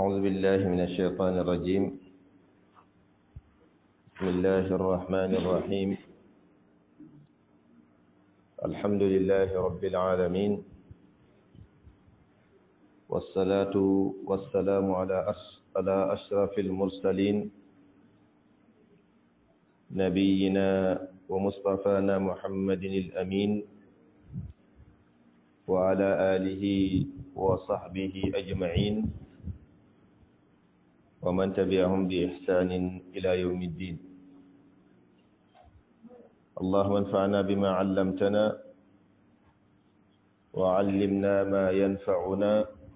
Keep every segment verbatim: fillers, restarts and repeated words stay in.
أعوذ بالله من الشيطان الرجيم. بسم الله الرحمن الرحيم. الحمد لله رب العالمين، والصلاة والسلام على على أشرف المرسلين نبينا ومصطفانا محمد الأمين وعلى آله وصحبه أجمعين ومن تبعهم بإحسان إلى يوم الدين. اللهم انفعنا بما علمتنا وعلمنا ما ينفعنا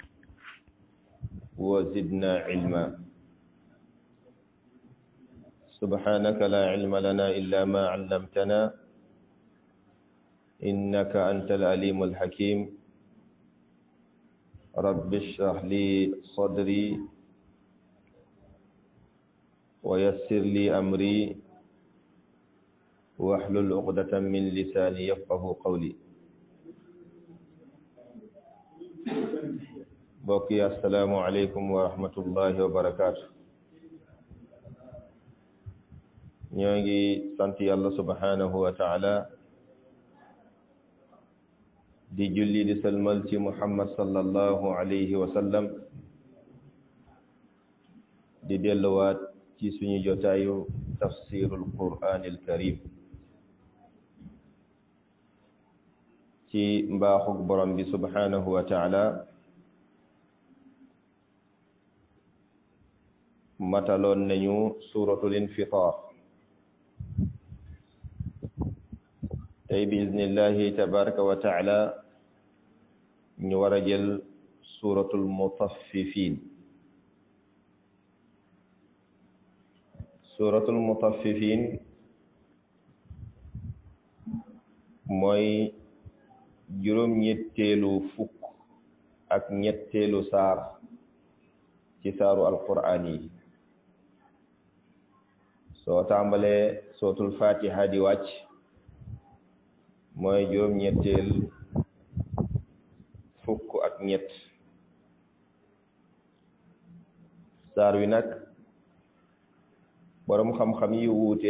وزدنا علما. سبحانك لا علم لنا إلا ما علمتنا إنك أنت العليم الحكيم. رب اشرح لي صدري ويسر لي أمري واحلل عقدة من لساني يفقه قولي. بوكي السلام عليكم ورحمة الله وبركاته. ñoo ngi sant yàlla subhanahu wa taala di julli di salmal ci muhammad sallallahu alayhi wa sallam, di delluwaat ci suñu jotaayu tafsirul qur'anil karim ci mbaaxug borom bi subhanahu wa taala. mataloon nañu suratul infitar, tey bi iznillahi tabaraka wa taala ñu war a jël suratul mutaffifin. suratul mutaffifin mooy juróom-ñetteelu fukk ak ñetteelu saar ci saaru alqur'aan yi. soo tàmbalee suratul fatiha di wàcc mooy juróom-ñetteel fukk ak ñett. saar wi nag boroom xam-xam yi wuute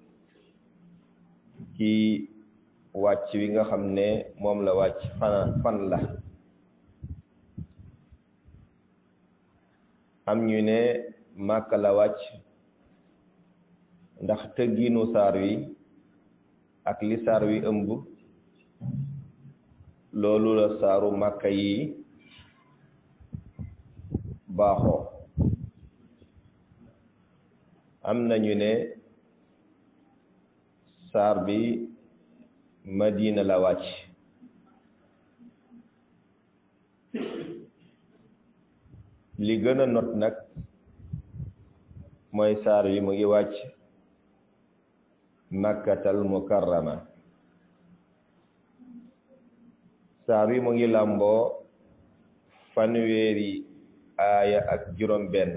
ci wàcc wi nga xam ne moom la wàcc fan fan la. am ñu ne Màkka la wàcc ndax tëgginu saar wi ak li saar wi ëmb loolu la saaru Màkka yi baaxoo. am nañu ne saar bi Madina la wàcc. li gën a not nag mooy saar wi mu ngi wàcc Makkatal Mukarrama. saar wi mu ngi làmboo fanweeri aaya ak juróom benn.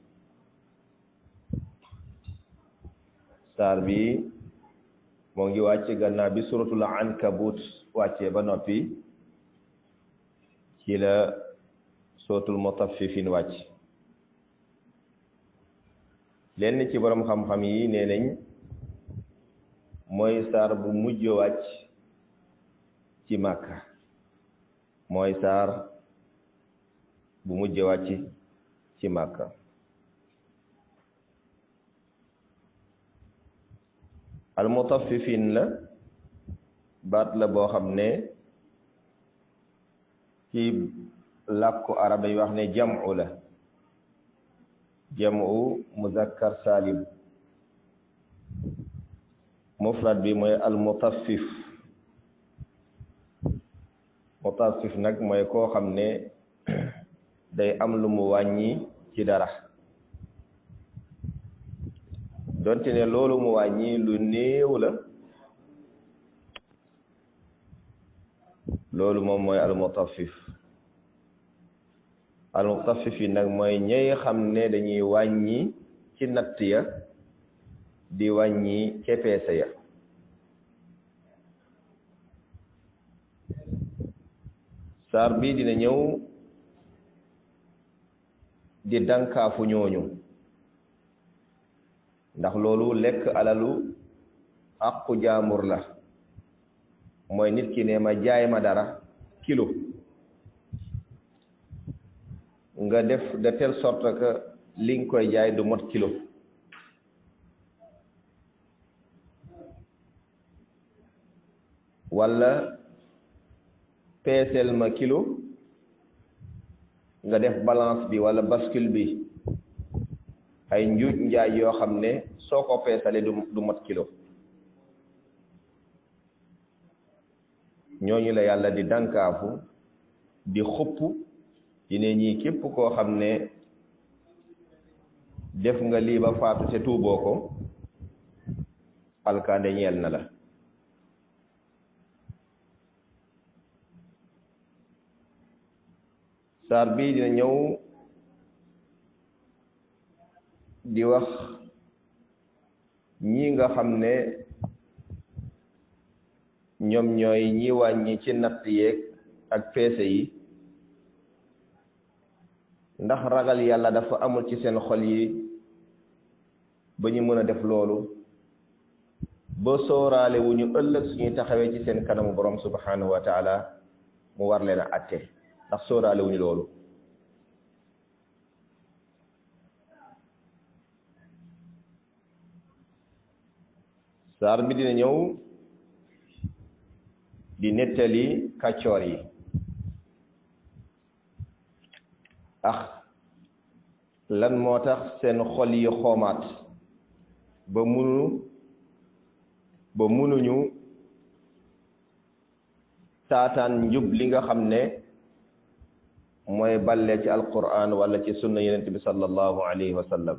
saar bi moo ngi wàcc gannaaw bi suratul ankabut wàccee ba noppi ci la suratul mutaffifin wàcc. lenn ci borom xam-xam yi nee nañ mooy saar bu mujj wàcc ci Makka, mooy saar bu mujj wàcc ci Makka. al mutaffifin la baat la boo xam ne ci làkku arab dañuy wax ne jam'u la, jam'u muzakkar salim. mufrad bi mooy al mutaffif. mutaffif nag mooy koo xam ne day am lu mu wàññi ci dara, donte ne loolu mu wàññi lu néew la. loolu moom mooy al mutaffif. al mutaffif yi nag mooy ñey xam ne dañuy wàññi ci natt ya di wàññi ca peese ya. saar bi dina ñëw di dankaafu ñooñu ndax loolu lekk alalu àqu jaambur la mooy nit ki ne ma jaay ma dara kilo nga def de telle sorte que li nga koy jaay du mot kilo walla peeseel ma kilo nga def balance bi walla bascule bi ay njuuj njaay yoo xam ne soo ko peesale du du mot kilo ñooñu la yàlla di dankaafu di xupp di ne ñii képp koo xam ne def nga lii ba faatu te tuuboo ko alkaande ñeel na la saar bii dina ñëw di wax ñi nga xam ne ñoom ñooy ñi wàññi ci natt yeeg ak peese yi ndax ragal yàlla dafa amul ci seen xol yi ba ñu mën a def loolu ba sóoraale wu ñu ëllëg suñuy taxawee ci seen kanamu borom subhanahu wa taala mu war leen a atte ndax sóoraale wu ñu loolu saar bi dina ñëw di nettali kàccoor yi ax lan moo tax seen xol yi xoomaat ba munu ba munuñu taataan njub li nga xam ne mooy balle ci alquran wala ci sunna yonent bi sallallahu alayhi wa sallam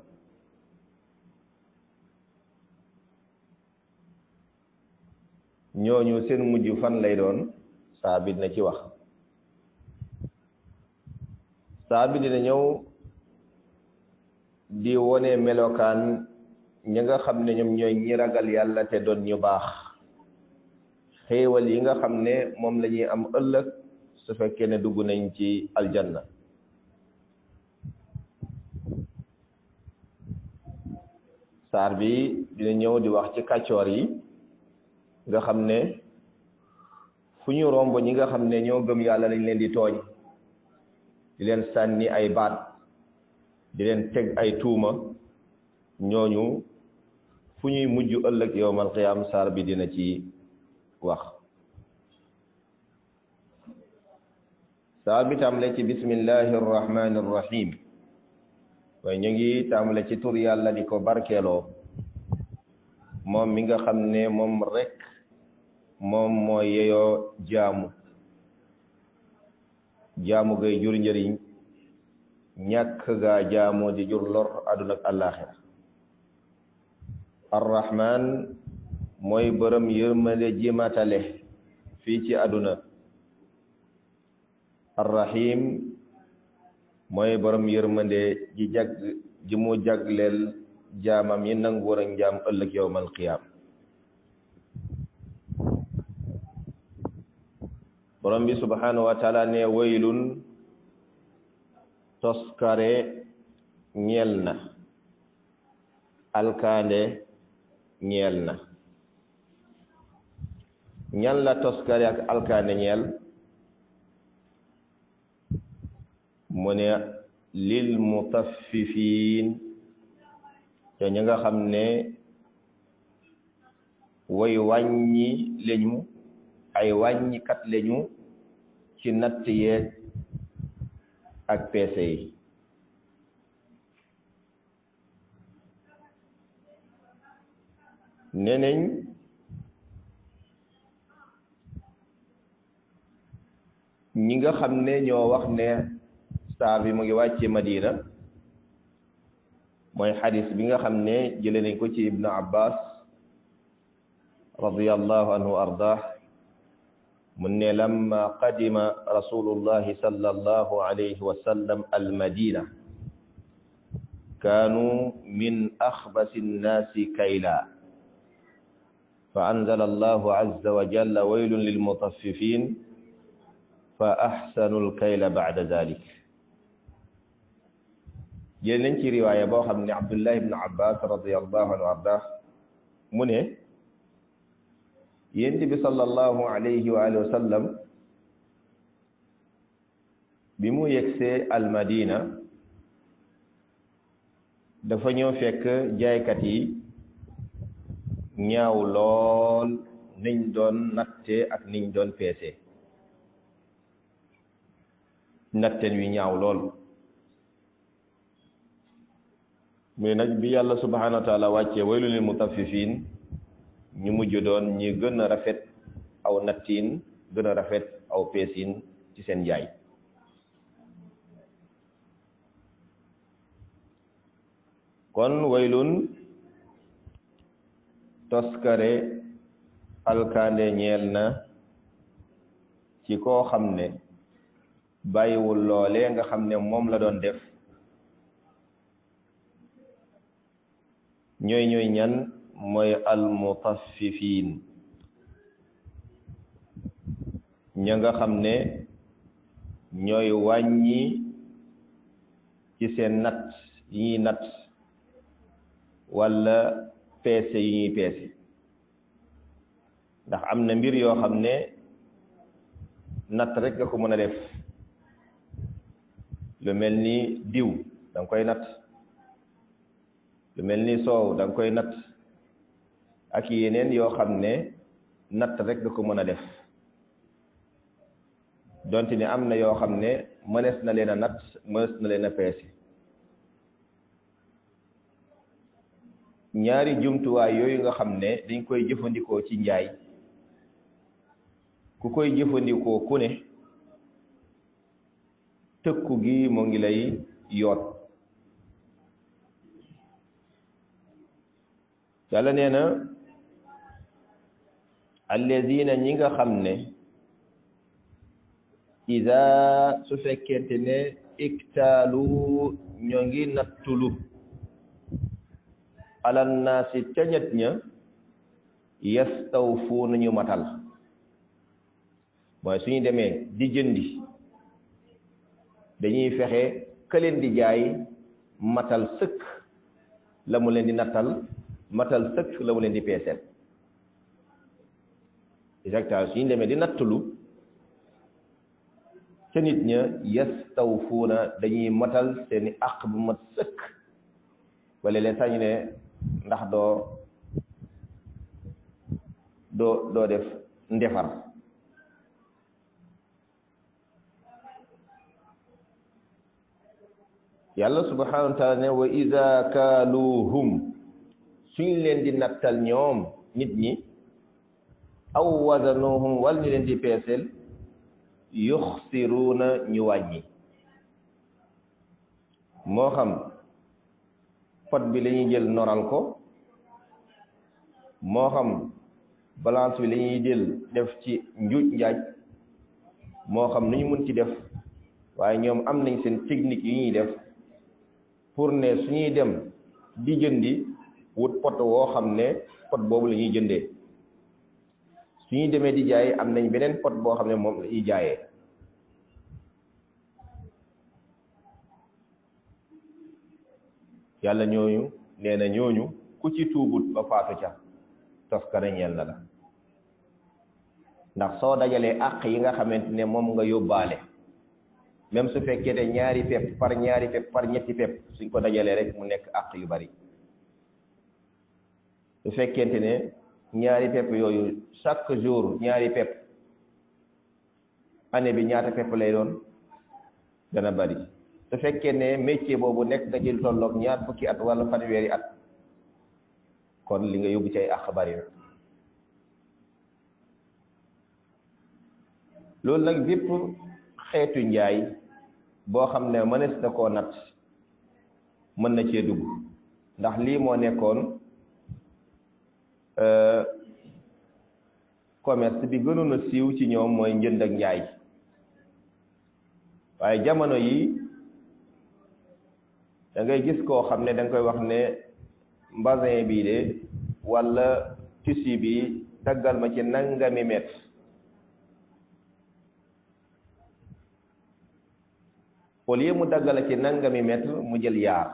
ñooñu seen mujj fan lay doon saa bi dina ci wax saa bi dina ñëw di wone melokaan ñi nga xam ne ñoom ñooy ñi ragal yàlla te doon ñu baax xéewal yi nga xam ne moom la ñuy am ëllëg su fekkee ne dugg nañ ci aljanna saar bi dina ñëw di wax ci kàccoor yi nga xam ne fu ñu romb ñi nga xam ne ñoo gëm yàlla lañ leen di tooñ di leen sànni ay baat di leen teg ay tuuma ñooñu fu ñuy mujj ëllëg yowmal qiyaam saar bi dina ci wax saar bi tàmbale ci bismillahi arrahmani arrahim waaye ñu ngi tàmbale ci tur yàlla di ko barkeeloo moom mi nga xam ne moom rek moom mooy yeyoo jaamu jaamu gay jur njëriñ ñàkk gaa jaamu di jur lor àdduna ak àllaaxira arrahman mooy bërëm yërmande ji matale fii ci àdduna arrahim mooy bërëm yërmande ji jag ji mu jagleel jaamam yi nangu war a njaam ëllëg yowmal qiyaam borom bi subhanahu wa taala ne waylun toskare ñeel na alkaande ñeel na ñan la toskare ak alkaande ñeel mu ne lil mutaffifiin te ñi nga xam ne way wàññi lañu ay wàññikat lañu ci natt yeeg ak peese yi neneñ ñi nga xam ne ñoo wax ne saar bi mu ngi wàcce Madina mooy xadis bi nga xam ne jële nañ ko ci ibnu abbas radiyallahu anhu ardah mu ne lamma qadima rasulullahi sallallahu alayhi wa sallam almadina kaanu min axbasi nnaasi kayla fa anzala allahu azza wa jalla waylun lilmutaffifin fa axsanu alkayla ba'da dhalik jël nañ ci riwaaya boo xam ne Abdullah ibn Abbas radiyallahu anhu ardah mu ne yonent bi sallallahu alayhi wa alihi wa sallam bi mu yegsee almadina dafa ñëw fekk jaaykat yi ñaaw lool niñ doon natte ak niñ doon peese natteen wi ñaaw lool mais nag bi yàlla subhanahu wa taala wàccee waylu lil mutaffifin ñu mujj doon ñi gën a rafet aw nattiin gën a rafet aw peesin ci seen jaay kon waylun toskare alkande ñeel na ci koo xam ne bàyyiwul loolee nga xam ne moom la doon def ñooy ñooy ñan mooy almutaffifin ña nga xam ne ñooy wàññi ci seen natt yi ñuy natt walla peese yi ñuy peese ndax am na mbir yoo xam ne natt rek nga ko mën a def lu mel ni diw da nga koy natt lu mel ni soow da nga koy natt ak yeneen yoo xam ne natt rek nga ko mën a def donte ni am na yoo xam ne mënees na leen a natt mënees na leen a peese ñaari jumtuwaay yooyu nga xam ne dañ koy jëfandikoo ci njaay ku koy jëfandikoo ku ne tëkku gi moo ngi lay yoot yàlla nee na allazina ñi nga xam ne ida su fekkente ne iktaalu ñoo ngi nattulu alal naasi ca ñet ña yastawfuuna ñu matal mooy suñu demee di jëndi dañuy fexe ka leen di jaay matal sëkk la mu leen di nattal matal sëkk la mu leen di peeseel exactement suñu demee di nattulu ca nit ña yastawfuuna dañuy matal seeni àq bu mat sëkk wala leen sax ñu ne ndax doo doo doo def ndefar yàlla subhanahu wa taala ne wa ida kaaluhum suñ leen di nattal ñoom nit ñi aw wazanuhum wal ñu leen di peeseel yuxsiruuna ñu wàññi moo xam pot bi la ñuy jël noral ko moo xam balance bi la ñuy jël def ci njuuj njaaj moo xam nu ñu mun ci def waaye ñoom am nañ seen technique yu ñuy def pour ne suñuy dem di jëndi wut pot woo xam ne pot boobu la ñuy jëndee suñuy demee di jaay am nañ beneen pot boo xam ne moom la ñuy jaayee yàlla ñooñu nee na ñooñu ku ci tuubut ba faatu ca toskare ñeel na la ndax soo dajalee àq yi nga xamante ne moom nga yóbbaale même su fekkee ne ñaari pepp par ñaari pepp par ñetti pepp suñ ko dajalee rek mu nekk àq yu bari su fekkente ne ñaari pepp yooyu chaque jour ñaari pepp année bi ñaata pepp lay doon dana bari su fekkee ne métier boobu nekk nga jël tolloog ñaar fukki at wala fanweeri at kon li nga yóbbu ci ay àq bari na loolu nag bépp xeetu njaay boo xam ne mënees na koo natt mën na cee dugg ndax lii moo nekkoon commerce bi gënoon a siiw ci ñoom mooy njënd ak njaay waaye jamono yi da ngay gis koo xam ne da nga koy wax ne mbasin bii de walla tissu bi daggal ma ci nangami mètre au lieu mu daggal la ci nangami mètre mu jël yaar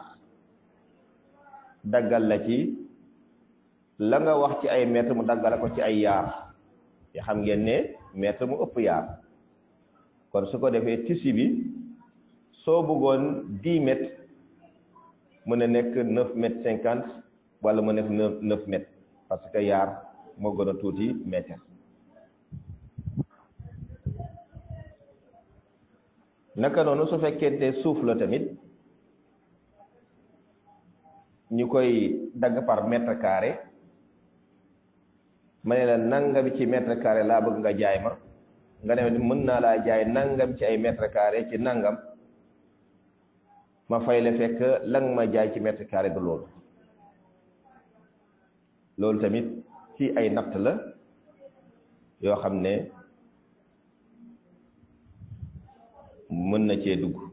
daggal la ci la nga wax ci ay mètre mu daggal ko ci ay yaar te xam ngeen ne mètre mu ëpp yaar kon su ko defee tissu bi soo bëggoon dix mètres mën a nekk neuf mètres cinquante wala mu nekk neuf mètres parce que yaar moo gën a tuuti mètre naka noonu su fekkente suuf la tamit ñu koy dagg par mètre carré ma ne la nangam ci mètre carré laa bëgg nga jaay ma nga ne mën naa laa jaay nangam ci ay mètre carré ci nangam ma fay la fekk lang ma jaay ci mètre carré du loolu loolu tamit ci ay natt la yoo xam ne mën na cee dugg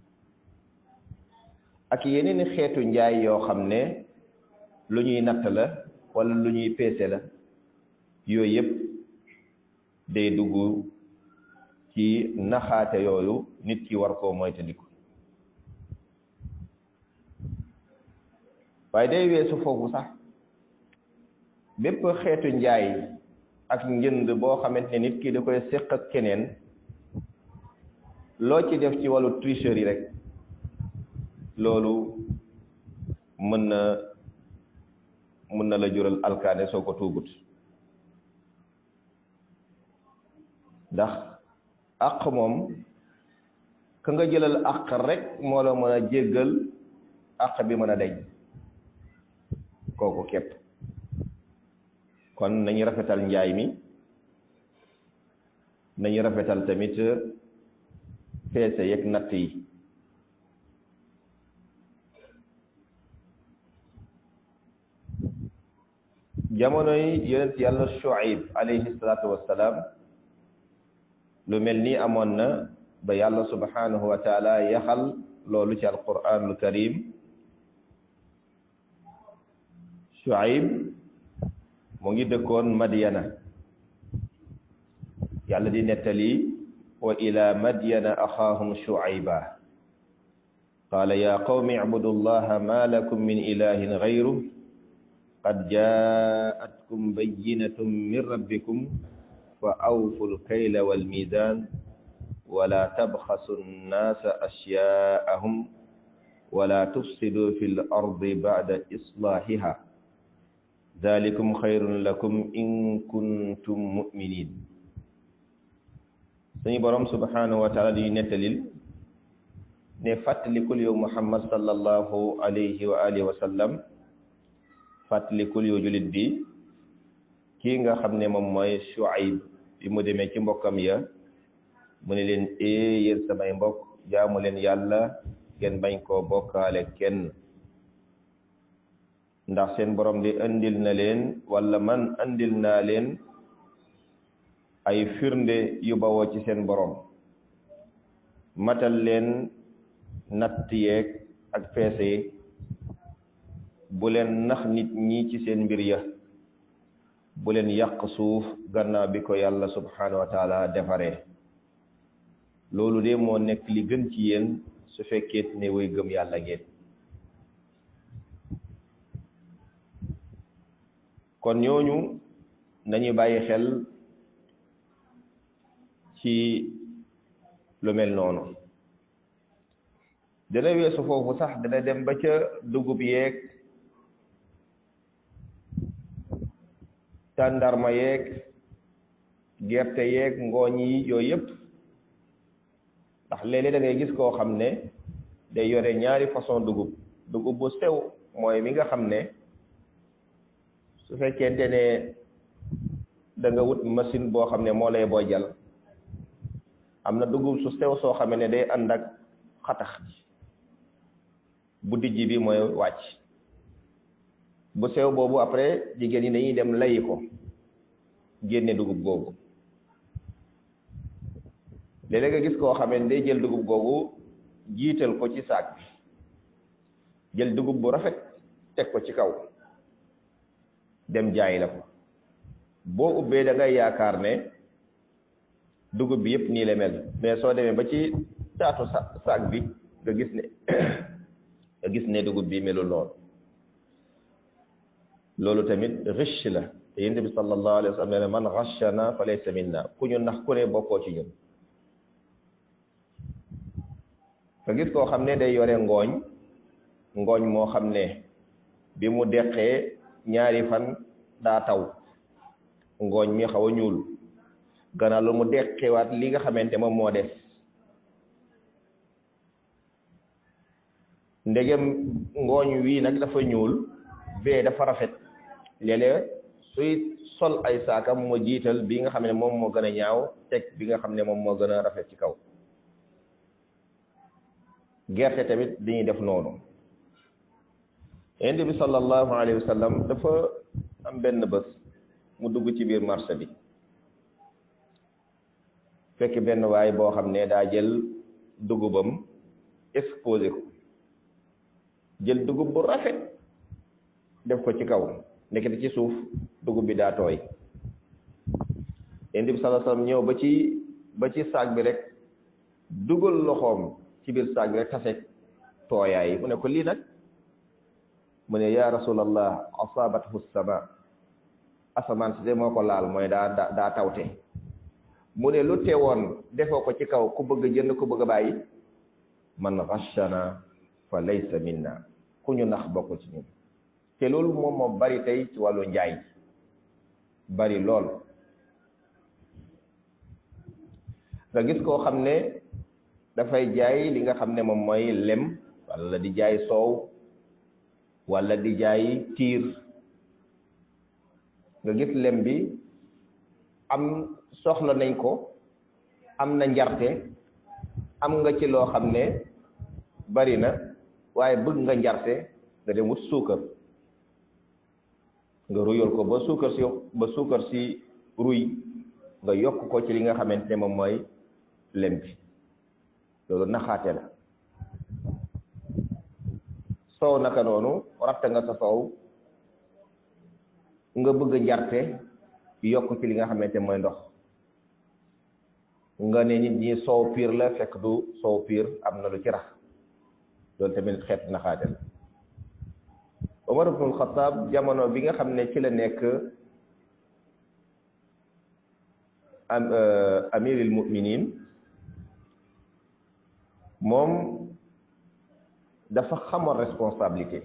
ak yeneen xeetu njaay yoo xam ne lu ñuy natt la wala lu ñuy peese la yooyu yëpp day dugg ci naxaate yooyu nit ki war koo moytandiku waaye day weesu foofu sax bépp xeetu njaay ak njënd boo xamante ne nit ki da koy séq ak keneen loo ci def ci wàllu tricherie rek loolu mën na mën na la jural alkaane soo ko tuugut ndax àq moom ka nga jëlal àq rek moo la mën a jéggal àq bi mën a deñ kooku képp kon nañu rafetal njaay mi nañu rafetal tamit peese yeeg natt yi jamonoy yonent yàlla Shuayb alayhi salaatu wassalaam lu mel nii amoon na ba yàlla subhanahu wa taala yaxal loolu ci alquranul karim Shuayb mu ngi dëkkoon Madyana yàlla di nettali wa ila madyana axaahum Shuayba qaala ya qawmi ibudu llaha ma lakum min ilahin gayruh qad jaatkum bayyinatun min rabbikum fa awfu lkayla walmizan wala tabxasu nnaasa ashyaa'ahum wala tufsidu fi l ardi ba'da islaahiha dalikum xayrun lakum in kuntum mu'minin suñu borom subhanahu wa taala di nettalil ne fàttalikul yow Muhammad sallallahu alayhi wa alihi wa sallam fàttalikul yow julit bi kii nga xam ne moom mooy Shuayb bi mu demee ci mbokkam ya mu ne leen ee yéen samay mbokk jaamu leen yàlla ngeen bañ koo bokkaale kenn ndax seen borom di andil na leen wala man andil naa leen ay firnde yu bawoo ci seen borom matal leen natt yeeg ak peese bu leen nax nit ñi ci seen mbir ya bu leen yàq suuf gannaaw bi ko yàlla subhanahu wa taala defaree loolu de moo nekk li gën ci yéen su fekkee ne way gëm yàlla ngeen kon ñooñu nañu bàyyi xel ci lu mel noonu dana weesu foofu sax dana dem ba ca dugub yeeg tàndarma yeeg gerte yeeg ngooñ yi yooyu yëpp ndax léeg-léeg da ngay gis koo xam ne day yore ñaari façon dugub dugub bu sew mooy mi nga xam ne su fekkente ne da nga wut machine boo xam ne moo lay bojjal am na dugub su sew soo xam ne day ànd ak xatax bu dijj bi mooy wàcc bu sew boobu après jigéen ñi dañuy dem layi ko génne dugub googu léeg-léeg nga gis koo xam ne day jël dugub googu jiital ko ci saak bi jël dugub bu rafet teg ko ci kaw dem jaay la ko boo ubbee da ngay yaakaar ne dugub bi yëpp nii la mel mais soo demee ba ci taatu sa saag bi nga gis ne nga gis ne dugub bi melul noonu loolu tamit riche la te yonent bi sallallahu alayhi wa sallam ne man ghashana fa laysa minna ku ñu nax ku ne bokkoo ci ñun nga gis koo xam ne day yore ngooñ ngooñ moo xam ne bi mu deqee ñaari fan daa taw ngooñ mi xaw a ñuul gannaaw lu mu deqewaat li nga xamante moom moo des ndegem ngooñ wii nag dafa ñuul bee dafa rafet léeg-léeg suy sol ay saakam moo jiital bi nga xam ne moom moo gën a ñaaw teg bi nga xam ne moom moo gën a rafet ci kaw gerte tamit dañuy def noonu Yonent bi sallallahu alayhi wa sallam dafa am benn bés mu dugg ci biir marché bi fekk benn waay boo xam ne daa jël dugubam exposé ko jël dugub bu rafet def ko ci kaw ndekete ci suuf dugub bi daa tooy Yonent bi sallallahu alayhi wa sallam ñëw ba ci ba ci saag bi rek dugal loxoom ci biir saag bi rek taseeg tooyaay mu ne ko lii nag mu ne yaa rasulallah asabathu sama asamaan si de moo ko laal mooy daa daa tawte mu ne lu teewoon defoo ko ci kaw ku bëgg jënd ku bëgg a bàyyi man ghashana fa laysa minna ku ñu nax bokk ci ñun te loolu moom moo bari tey ci wàllu njaay bari lool nga gis koo xam ne dafay jaay li nga xam ne moom mooy lem wala di jaay soow wala di jaay tiir nga gis lem bi am soxla nañ ko am na njarte am nga ci loo xam ne bari na waaye bëgg nga njarte nga dem wut suukar nga ruyal ko ba suukar si ba suukar si ruy nga yokk ko ci li nga xamante ne moom mooy lem bi loolu naxaate la soow naka noonu ratta nga sa soow nga bëgg njarte yokk ci li nga xamante mooy ndox nga ne nit ñi soow piir la fekk du soow piir am na lu ci rax loolu tamit xeet naxaate la Omar ibnul Xattaab jamono bi nga xam ne ci la nekk am amiril mu'minin moom dafa xamoon responsabilité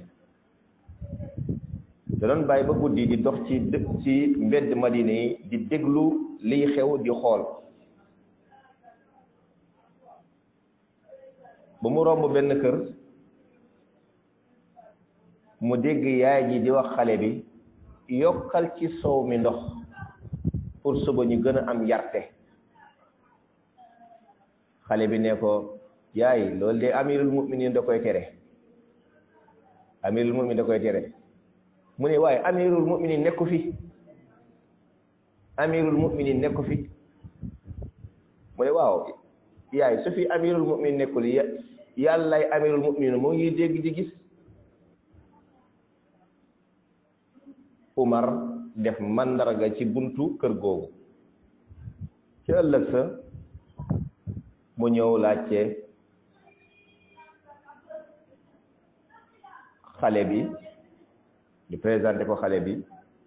da doon bàyyi ba guddi di dox ci dëkk ci mbedd Madina yi di déglu liy xew di xool ba mu romb benn kër mu dégg yaay ji di wax xale bi yokkal ci soow mi ndox pour suba ñu gën a am yarte xale bi ne ko yaay loolu de amirul mu'minin da koy tere amirul mu'minin da koy tere mu ne waaye amirul mu'minin nekku fi amirul mu'minin nekku fi mu ne waaw yaay su fi amirul mu'minin nekkul yàllaay amirul mu'minin moo ngi dégg di gis Umar def mandarga ci buntu kër googu ci ëllëg sa mu ñëw laajte xale bi di présenté ko xale bi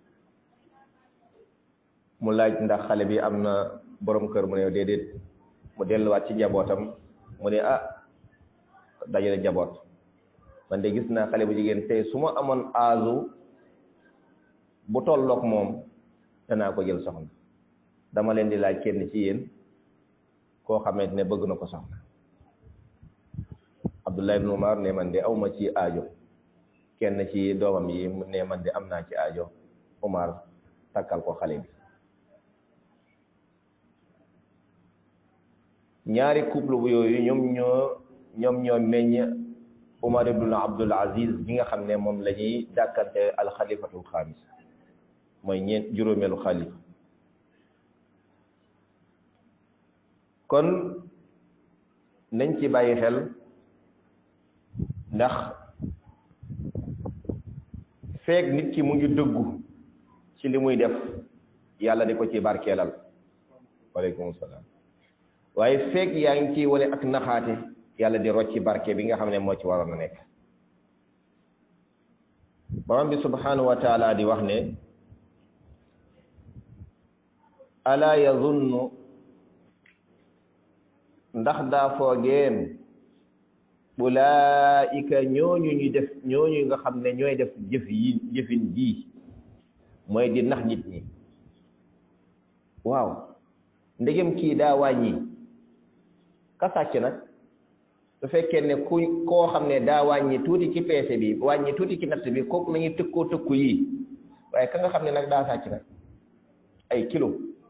mu laaj ndax xale bi am na borom kër mu ne déedéet mu delluwaat ci njabootam mu ne ah dajale njaboot man de gis naa xale bu jigéen tey su ma amoon aazu bu tolloog moom danaa ko jël soxna dama leen di laaj kenn ci yéen koo xamante ne bëgg na ko soxna Abdullah ibn Umar ne man de awma ci aajo kenn ci doomam yi mu ne man de am naa ci aajo Umar takkal ko xale bi ñaari couple bu yooyu ñoom ñoo ñoom ñoo meññ Umar ibn Abdul Aziz bi nga xam ne moom la ñuy dàkkante alxalifatul xaamis mooy ñeent juróomeelu xalifa kon nañ ci bàyyi xel ndax feek nit ki mu ngi dëggu ci li muy def yàlla di ko ci barkeelal waaleykum salaam waaye fekk yaa ngi ciy wane ak naxaate yàlla di rocci barke bi nga xam ne moo ci waroon a nekk. borom bi subhanahu wa taala di wax ne ala yazunnu ndax daa foogeen ulaika ñooñu ñu def ñooñu nga xam ne ñooy def jëf yi jëfin ji mooy di nax nit ñi waaw ndegem kii daa wàññi ka sàcc nag su fekkee ne ku koo xam ne daa wàññi tuuti ci peese bi wàññi tuuti ci natt bi kooku nañuy tëkkoo tëkku yii waaye ka nga xam ne nag daa sàcc nag ay kilo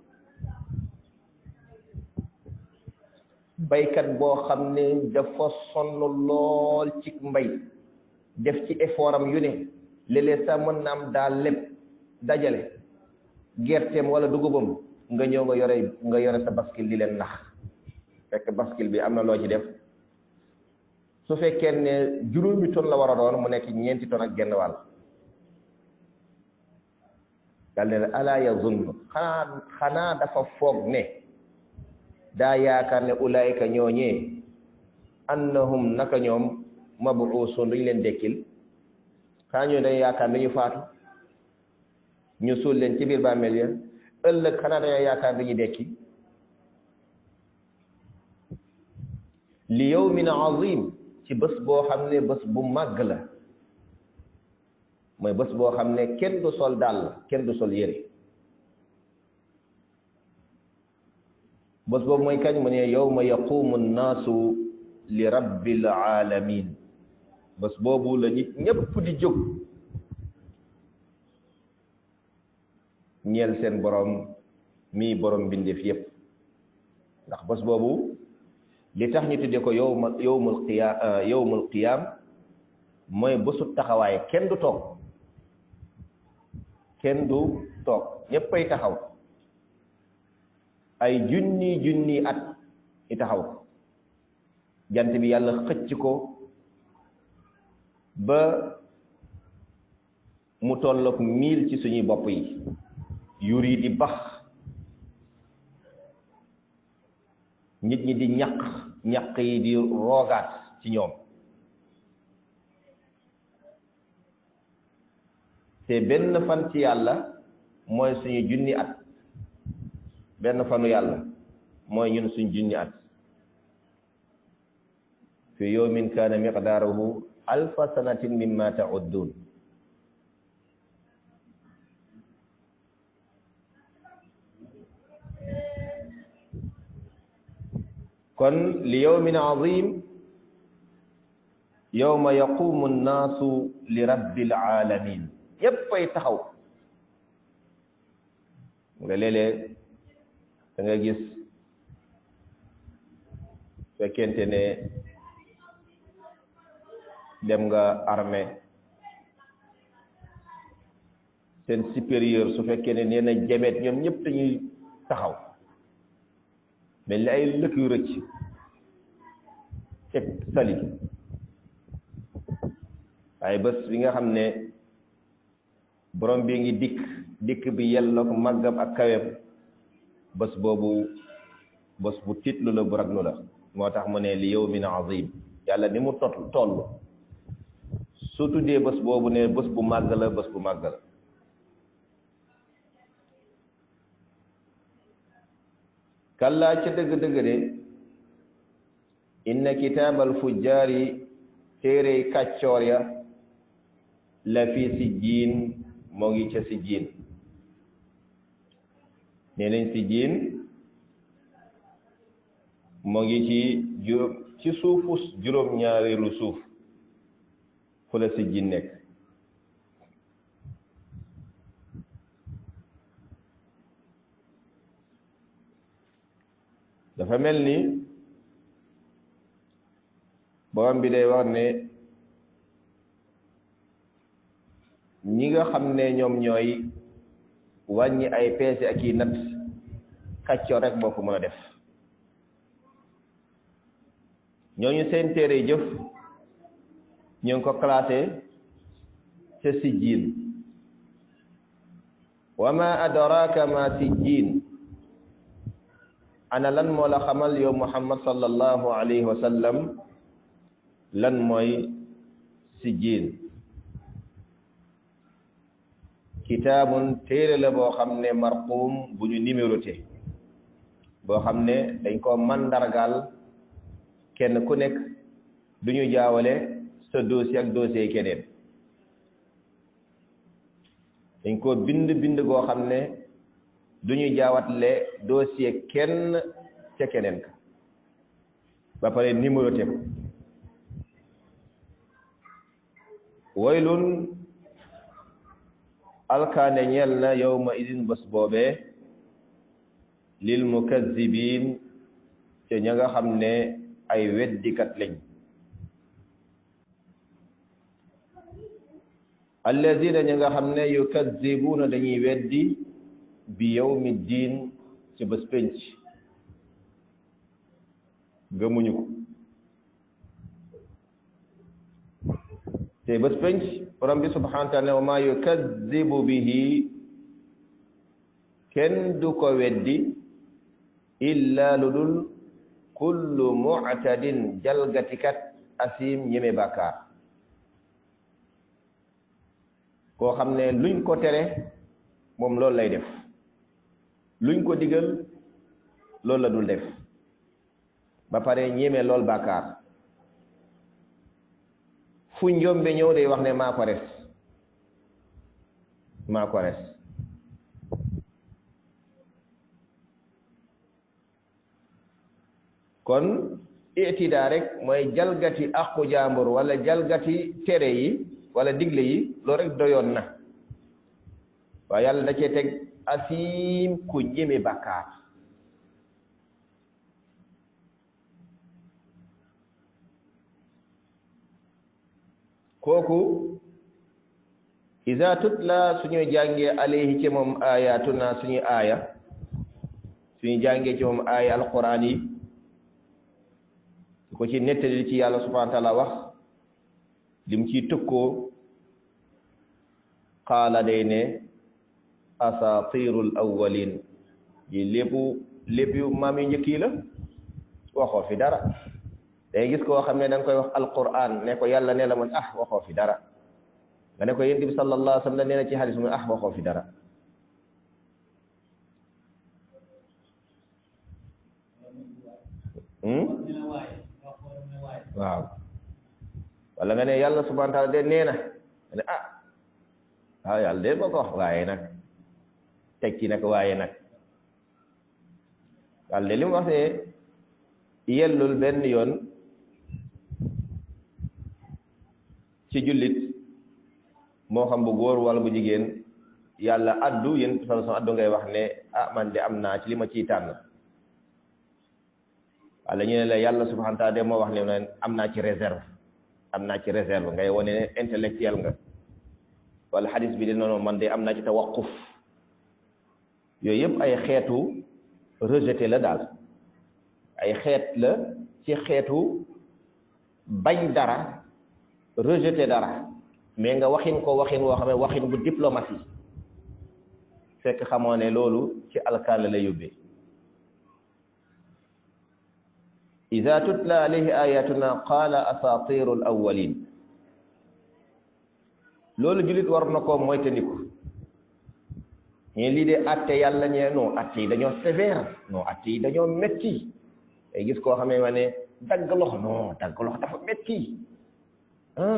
baykat boo xam ne dafa sonn lool ci mbay def ci effort am yu ne léeg-léeg sax mën na am daal lépp dajale gerteem wala dugubam nga ñëw nga yore nga yore sa bascule di leen nax fekk bascule bi am na loo ci def su fekkee ne juróomi ton la war a doon mu nekk ñeenti ton ak genn wàll dal ne ala yazunnu xanaa xanaa dafa foog ne daa yaakaar ne ulaayika ñooñee annahum naka ñoom mabuusun duñu leen dekkil xanaa ñooñu dañu yaakaar ne ñu faatu ñu suul leen ci biir bàmmeel ya ëllëg xanaa dañoo yaakaar dañuy dekki li yawmin azim ci bés boo xam ne bés bu màgg la mooy bés boo xam ne kenn du sol dàll kenn du sol yére bés boobu mooy kañ mu ne yawma yaqumu nnaasu li rabbil alamin bés boobu la nit ñépp di jóg ñeel seen borom mii borom bindeef yépp ndax bés boobu li tax ñu tudde ko yawma yawmul qiyaam yawmul qiyaam mooy bésu taxawaay kenn du toog kenn du toog ñéppay taxaw ay junni junni at i taxaw jant bi yàlla xëcc ko ba mu tollook mil ci suñuy bopp yi yur yi di bax nit ñi di ñaq ñaq yi di roogaat ci ñoom te benn fan ci yàlla mooy suñu junni at benn fanu yàlla mooy ñun suñ junni at fi yawmin kaana miqdaaruhu alfa sanatin mimma ta'uddun kon li yawmin azim yawma yaqumu nnaasu li rabbil alamin yépp ay taxaw nga léeg-léeg da nga gis fekkente ne dem nga armée seen supérieur su fekkee ne nee na jameet ñoom ñëpp dañuy taxaw mel ni ay lëkk yu rëcc teg sali waaye bés bi nga xam ne borom bi ngi dikk dikk bi yellook màggam ak kawem bés boobu bés bu tiitlu la bu raglu la moo tax mu ne li yawmin azim yàlla ni mu tot toll su tuddee bés boobu ne bés bu màgg la bés bu màgg la kallaa ca dëgg-dëgg de inna kitaabal fujjaari téere kàccoor ya la fi sijjiin moo ngi ca sijjiin nee nañ sijjiin moo ngi ci juróom ci suufu juróom-ñaareelu suuf fu la sijjiin nekk dafa mel ni borom bi day wax ne ñi nga xam ne ñoom ñooy wàññi ay peese ak i natt kàccoo rek moo ko mën a def ñooñu seen téere jëf ñu ngi ko classé ca sijjiin wa ma adraka ma sijjiin ana lan moo la xamal yow Muhammad sallallahu alayhi wa sallam lan mooy sijjiin kitaabun téere la boo xam ne marquum bu ñu numéroté boo xam ne dañ ko mandargaal kenn ku nekk du ñu jaawale sa dossier ak dossier keneen dañ ko bind bind goo xam ne du ñu jaawatle dossier kenn ca keneen ka ba pare numéroté ko waylun alkaane ñeel na yawma idin bés boobee lil mukazzibin te ña nga xam ne ay weddikat lañ alladina ña nga xam ne yukazzibuna dañuy weddi bi yawmi diin ci bés penc gëmuñu ko te bés penc borom bi subhanahu wa taala wa ma yukazzibu bihi kenn du ko weddi illa lu dul kullu mu'tadin jalgatikat asim ñeme bàkkaar koo xam ne luñ ko tere moom loolu lay def luñ ko digal loolu la dul def ba pare ñeme lool bàkkaar fu njombe ñëw day wax ne maa ko res maa ko res kon itidaa rek mooy jalgati aqu jaambur wala jalgati tere yi wala digle yi loolu rek doyoon na waaye yàlla da cee teg asiim ku ñeme bàkkaar kooku iza tutla suñu jàngee alayhi ci moom ayatuna suñu aaya suñu jàngee ci moom aaya alquran yi su ko ci nettali ci yàlla subhanahu wa taala wax lim ciy tëkkoo qaala day ne asatirul awwalin yi lépp lépp yu maam yu njëkk yi la waxoo fi dara day gis koo xam ne da nga koy wax alquran ne ko yàlla ne la mun ah waxoo fi dara nga ne ko yonent bi sallallahu alayhi wa sallam nee na ci hadis mu ah waxoo fi dara waaw wala nga ne yàlla subhanahu wa taala de nee na nga ne ah waaw yàlla de ma ko wax waaye nag teg ci nag waaye nag yàlla de li mu wax ne yellul benn yoon ci jullit moo xam bu góor wala bu jigéen yàlla addu yéen sal son addu ngay wax ne ah man de am naa ci li ma ciy tànn wala ñu ne la yàlla subhanahu wa taala de moo wax ne am naa ci réserve am naa ci réserve ngay wane ne intellectuel nga wala hadis bi de noonu man de am naa ci tawaquf yooyu yëpp ay xeetu rejeté la daal ay xeet la ci xeetu bañ dara rejeté dara mais nga waxin ko waxin woo xam ne waxin bu diplomatie fekk xamoo ne loolu ci alkaal la yóbbee ida tutla alayhi ayatuna qaala asatiru al awwalin loolu jullit war na ko moytandiku ñe lii de atte yàlla ñe non atte yi dañoo sévère non atte yi dañoo metti ay gis koo xamee ma ne dagg loxo non dagg loxo dafa metti ah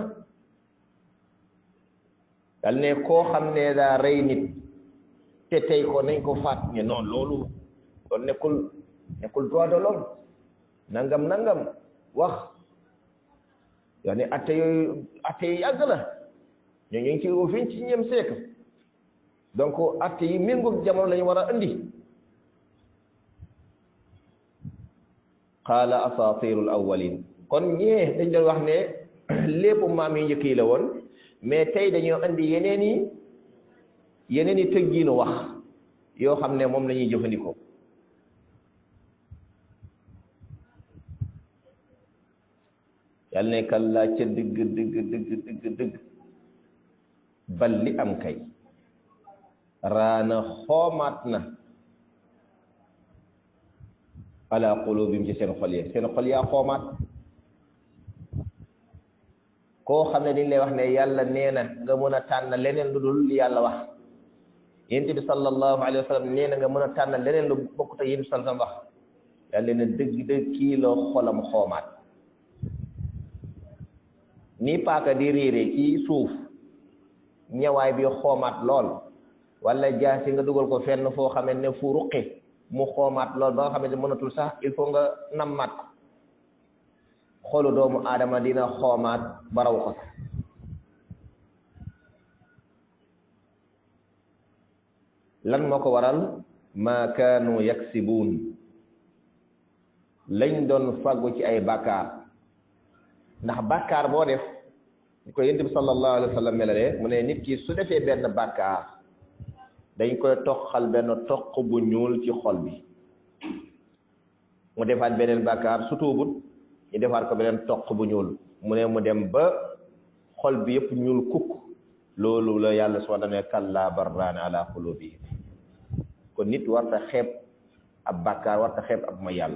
dal ne koo xam ne daa rey nit te tey ko nañ ko faat ne non loolu loolu nekkul nekkul droit de l'homme nangam nangam wax yoo ne atte yooyu atte yi yàgg la ñoo ñu ngi ci au vingt-et-unième siècle donc atte yi méngoog jamono lañu war a andi qaala asatirul awwalin kon ñee dañ doon wax ne lépp maam yi njëkk yi la woon mais tey dañoo andi yeneen yi yeneen yi tëggiinu wax yoo xam ne moom la ñuy jëfandikoo yàlla ne kallaa ca dëgg dëgg dëgg dëgg dëgg bal li am kay raana xoomaat na ala qulubihim ci seen xol yi seen xol yaa xoomaat koo xam ne dañ lay wax ne yàlla nee na nga mën a tànn leneen lu dul li yàlla wax yonent bi sallallahu alayhi wa sallam nee na nga mën a tànn leneen lu bokkut ak yéen sallam wax yàlla ne dëgg dëgg kii la xolam xoomaat ni paaka di réere ci suuf ñawaay bi xoomaat lool wala jaasi nga dugal ko fenn foo xamee ne fu ruqi mu xoomaat lool ba nga xamante ne mënatul sax il faut nga nammaat ko xolu doomu aadama dina xoomaat baraw ko sax lan moo ko waral ma kaanu yaksibuun lañ doon fàggu ci ay bàkkaar ndax bàkkaar boo def ñu ko yonent bi sallallahu alayhi wa sallam melale mu ne nit ki su defee benn bàkkaar dañ koy toqal benn toq bu ñuul ci xol bi mu defaat beneen bàkkaar su tuubut ñu defaat ko beneen toq bu ñuul mu ne mu dem ba xol bi yëpp ñuul kukk loolu la yàlla subhanahu wa ta'ala kallaa barraana ala qulubihim kon nit warta xeeb ab bàkkaar warta xeeb ab ma yàlla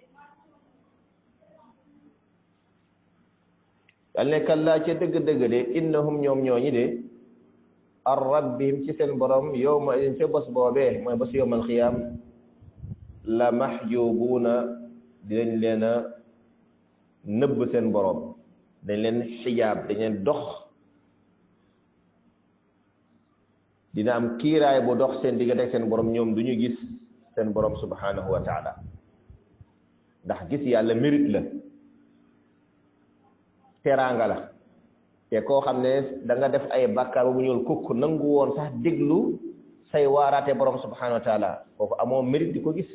yàlla ne kallaa ca dëgg-dëgg de innahum ñoom ñooñi de ar rabbihim ci seen borom yawma idin ca bés boobee mooy bés yawmal xiyaam la mahjubuuna dinañ leen a nëbb seen borom dañ leen xijaab dañ leen dox dina am kiiraay bu dox seen diggante ak seen borom ñoom du ñu gis seen borom subhanahu wa taala ndax gis yàlla mérite la teraanga la te koo xam ne da nga def ay bàkkaar bu ñuul kukk nangu woon sax déglu say waaraate borom subhanahu wa taala kooku amoo mérite di ko gis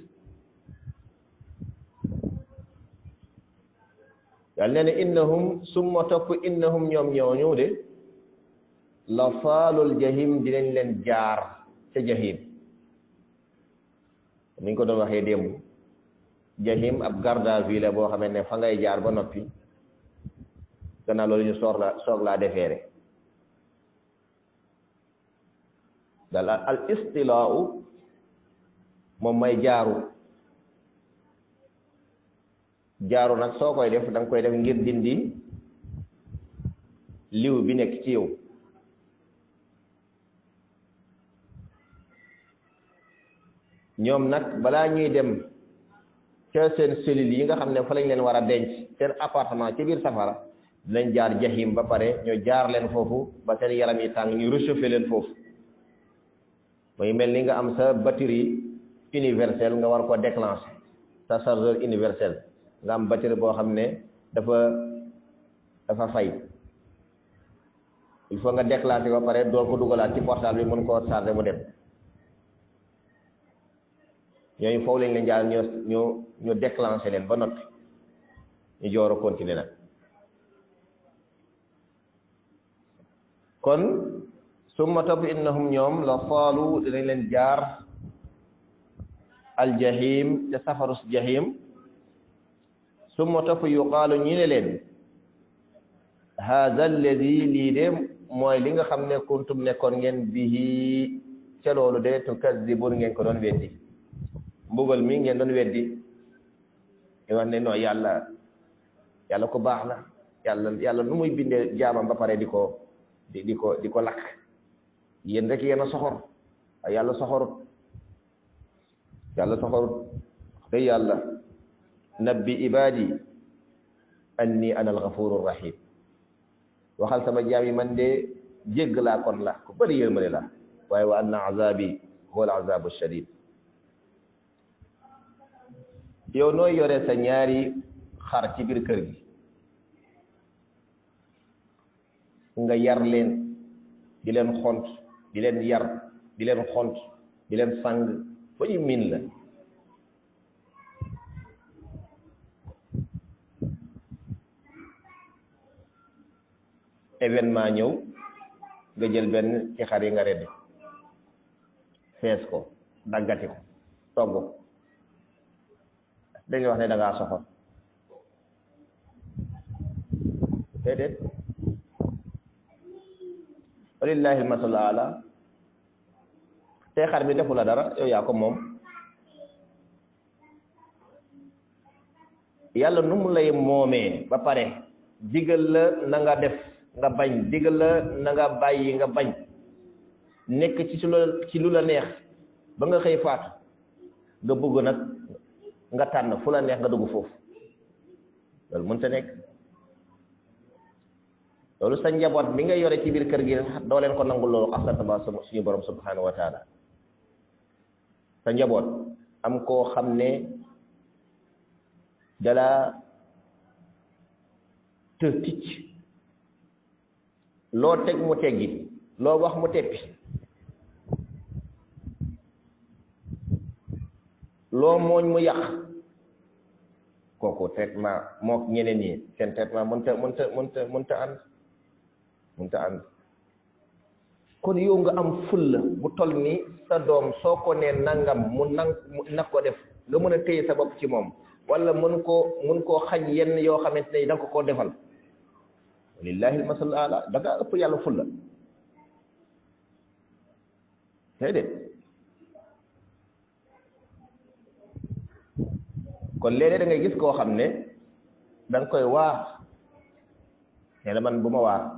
yàlla nee na innahum summa topp innahum ñoom ñooñu de la saalul jahim dinañ leen jaar ca jahim ni ñu ko doon waxee démb jahim ab garde à vue la boo xamee ne fa ngay jaar ba noppi gannaaw loolu ñu soog la soog laa defeere dal al istilaau moom may jaaru jaaru nag soo koy def da nga koy def ngir dindi liw bi nekk ci yow ñoom nag balaa ñuy dem ca seen cellules yi nga xam ne fa lañ leen war a denc seen appartement ci biir safara dinañ jaar jahim ba pare ñu jaar leen foofu ba seen yaram yi tàng ñu réchauffé leen foofu mooy mel ni nga am sa batterie universelle nga war ko déclencher sa chargeur universel nga am batterie boo xam ne dafa dafa fay il faut nga déclencher ba pare door ko dugalaat ci portable bi mën koo charger mu dem ñooñu foofu lañ leen jaar ñu ñu ñu déclencher leen ba noppi ñu joor a continuer nag kon summa topp innahum ñoom la saalu dinañ leen jaar aljahim te safarus jahim summa topp yuqaalu ñi ne leen haada alladi lii de mooy li nga xam ne kuntum nekkoon ngeen bihi ca loolu de tukazibun ngeen ko doon weddi mbugal mi ngeen doon weddi ñu wax ne non yàlla yàlla ko baax la yàlla yàlla nu muy bindee jaamam ba pare di ko di di ko di ko lakk yéen rek yéen a soxor waaye yàlla soxorut yàlla soxorut te yàlla nabbi ibadi anni ana alghafuru rahim waxal sama jaam yi man de jégg laa kon la ku bëri yërmande la waaye wa anna azabi huwa al azabu shadid yow nooy yore sa ñaari xar ci biir kër gi nga yar leen di leen xont di leen yar di leen xont di leen sang ba ñu miin la événement ñëw nga jël benn ci xar yi nga reddi fees ko daggati ko togg ko dañuy wax ne da ngaa soxor déedéet walillahi almasalu ala te xar mi defu la dara yow yaa ko moom yàlla nu mu lay moomee ba pare digal la na nga def nga bañ digal la na nga bàyyi nga bañ nekk ci su la ci lu la neex ba nga xëy faatu nga bëgg nag nga tànn fu la neex nga dugg foofu loolu mënta nekk loolu sa njaboot bi nga yore ci biir kër gi doo leen ko nangul loolu asataba suñu borom subhanahu wa taala sa njaboot am koo xam ne dala të ticc loo teg mu teggi loo wax mu teppi loo mooñ mu yàq kooku traitement mook ñeneen ñi seen traitement mënta mënta mënta mënta ànd mënta ànd kon yow nga am fulla bu toll ni sa doom soo ko nee nangam mu nang mu nag ko def nga mën a téye sa bopp ci moom wala mën koo mën koo xañ yenn yoo xamante ne da nga ko koo defal lillahi almasal ala da nga ëpp yàlla fulla déedéet kon léeg-léeg da ngay gis koo xam ne da nga koy waar ne la man bu ma waar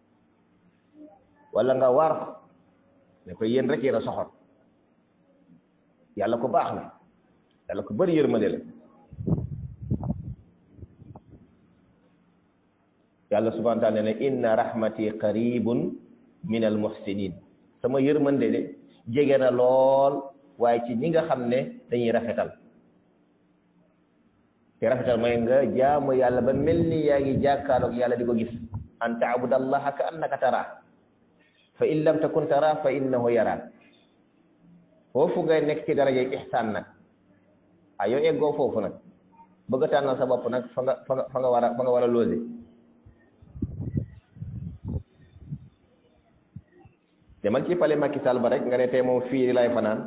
wala nga waar ko ne ko yéen rek yéen a soxor yàlla ko baax la yàlla ko bëri yërmande la yàlla subhanahu wa taala ne inna rahmati qaribun min al muhsinin sama yërmande de jege na lool waaye ci ñi nga xam ne dañuy rafetal te rafetal mooy nga jaamu yàlla ba mel ni yaa ngi jàkkaarloog yàlla di ko gis an taabudallaha ka annaka tara fa in lam takun tara fa innahu yara foofu ngay nekk ci daraja ihsaan nag ah yow eggoo foofu nag bëgg a tànnal sa bopp nag fa nga fa nga fa nga war a fa nga war a loose demal ci pale Macky Sall ba rek nga ne tey moom fii lay fanaan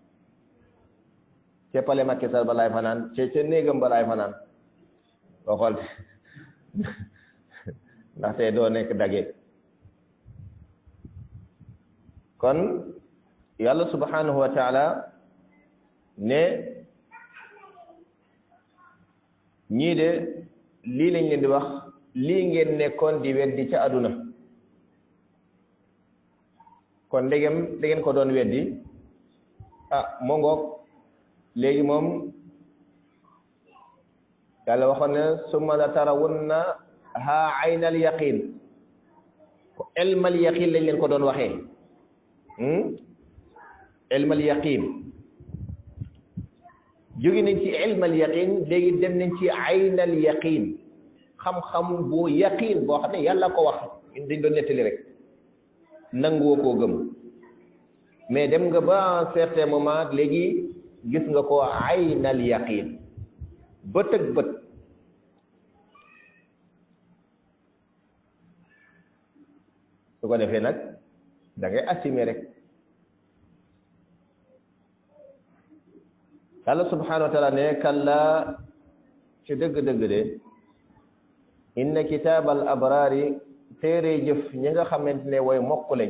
ca pale Macky Sall ba lay fanaan ca ca néegam ba lay fanaan boo xool ndaxte doo nekk dage kon yàlla subhanahu wa taala ne ñii de lii lañ leen di wax lii ngeen nekkoon di weddi ca àdduna kon ndegem da ngeen ko doon weddi ah moo ngoog léegi moom yàlla waxoon ne summa la tarawunna ha aynal yaqin ko ilmal yaqin lañ leen ko doon waxee ilmal yaqin jóge nañ ci ilmal yaqin léegi dem nañ ci aynal yaqin xam-xam bu yaqin boo xam ne yàlla ko wax dañ doon nettali rek nangoo koo gëm mais dem nga ba un certain moment léegi gis nga ko aynal yaqin bët ak bët su ko defee nag da ngay assumer rek yàlla subhanahu wa taala ne kalla ci dëgg-dëgg de inna kitaabal abraari téere jëf ñi nga xamante ne way mokk lañ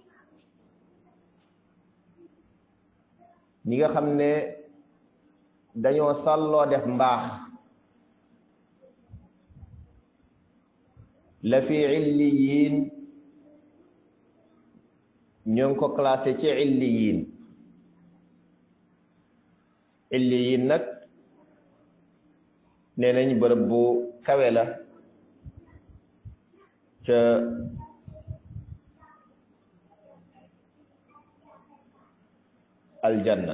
ñi nga xam ne dañoo sàlloo def mbaax la fi illiyin ñoo ngi ko classé ci illiyin illiyin nag nee nañ bërëb bu kawe la ca aljanna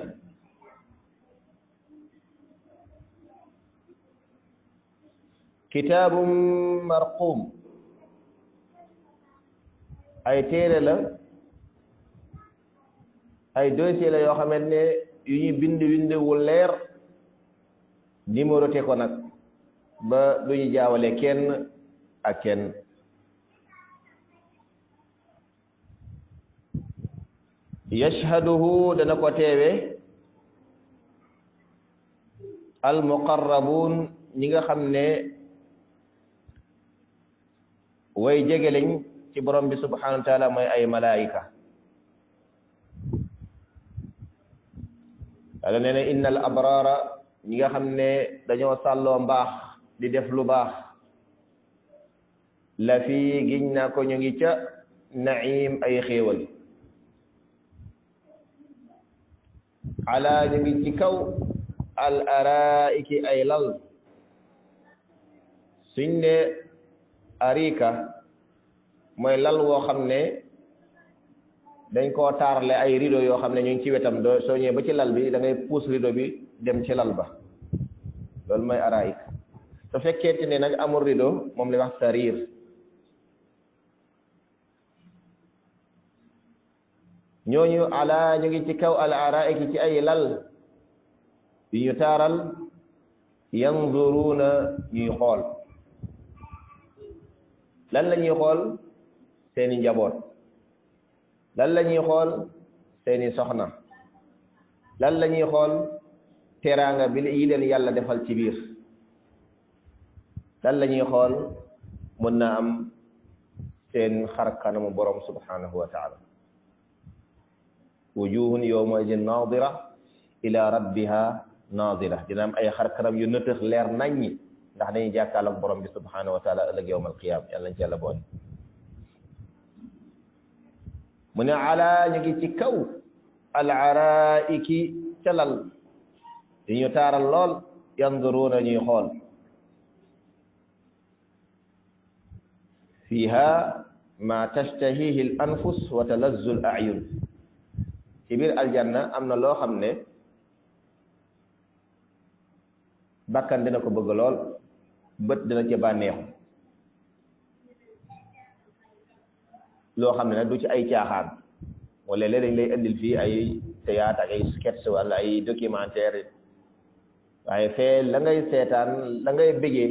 kitaabum marqum ay téere la ay dossier la yoo xamante ne yu ñu bind bind wu leer numéroté ko nag ba du ñu jaawale kenn ak kenn yashhaduhu dana ko teewe al muqarrabun ñi nga xam ne way jege lañ ci borom bi subhanahu wa taala mooy ay malaayika Yàlla nee na innal abrara ñi nga xam ne dañoo sàlloo mbaax di def lu baax la fii giñ naa ko ñu ngi ca naim ay xéewal ala ñu ngi ci kaw al araiki ay lal suñ ne arika mooy lal woo xam ne dañ koo taarale ay rideau yoo xam ne ñu ngi ci wetam doo soo ñëwee ba ci lal bi da ngay puus rideau bi dem ci lal ba loolu mooy araik su fekkee ne nag amul rideau moom la wax sarir ñooñu ala ñu ngi ci kaw al araik ci ay lal yu ñu taaral yanzuruna ñuy xool lan la ñuy xool seeni njaboot lan la ñuy xool seeni soxna lan la ñuy xool teraanga bi yi leen yàlla defal ci biir lan la ñuy xool mën naa am seen xar kanamu borom subhanahu wa taala wujuhun yawma idin nadira ila rabbiha nadira dina am ay xar kanam yu nëtëx leer naññi ndax dañuy jàkkaarloog borom bi subhanahu wa taala ëllëg yawm alqiyama yàlla nañ ci yàlla boole mu ne ala ñu ngi ci kaw al araiki calal di ñu taaral lool yanduruuna ñuy xool fiha ma tashtahihi al anfus wa talazzu al a'yun ci biir aljanna am na loo xam ne bakkan dina ko bëgg lool bët dina ci bànneexu loo xam ne nag du ci ay caaxaan wala léeg dañ lay indil fii ay théâtre ak ay sketch wala ay documentaire waaye fee la ngay seetaan la ngay bëggee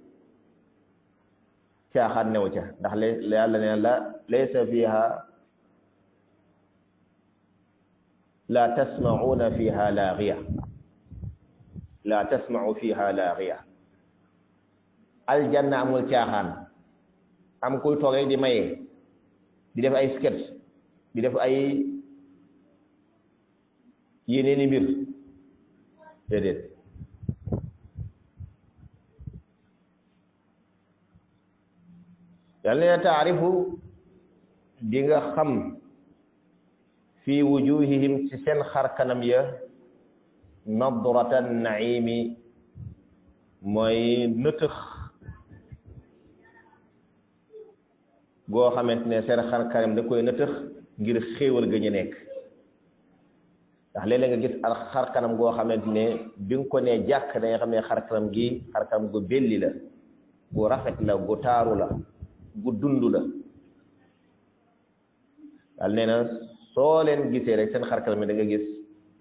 caaxaan new ca ndax le yàlla ne la laysa fiha la tasma'una fiha laaxiya la tasma'u fiha laaxiya aljanna amul caaxaan am kuy toogee di maye di def ay sketch di def ay yeneeni mbir déedéet yàlla ne taarifu di nga xam fi wujuhihim ci seen xar kanam ya nadratan naimi mooy nëtëx goo xamante ne seen xar kanam da koy nëtëx ngir xéewal ga ñu nekk ndax léeg-léeg nga gis al xar kanam goo xamante ne bi nga ko nee jàkk da nga xam ne xar kanam gi xar kanam gu belli la gu rafet la gu taaru la gu dund la daal nee na soo leen gisee rek seen xar kanam yi da nga gis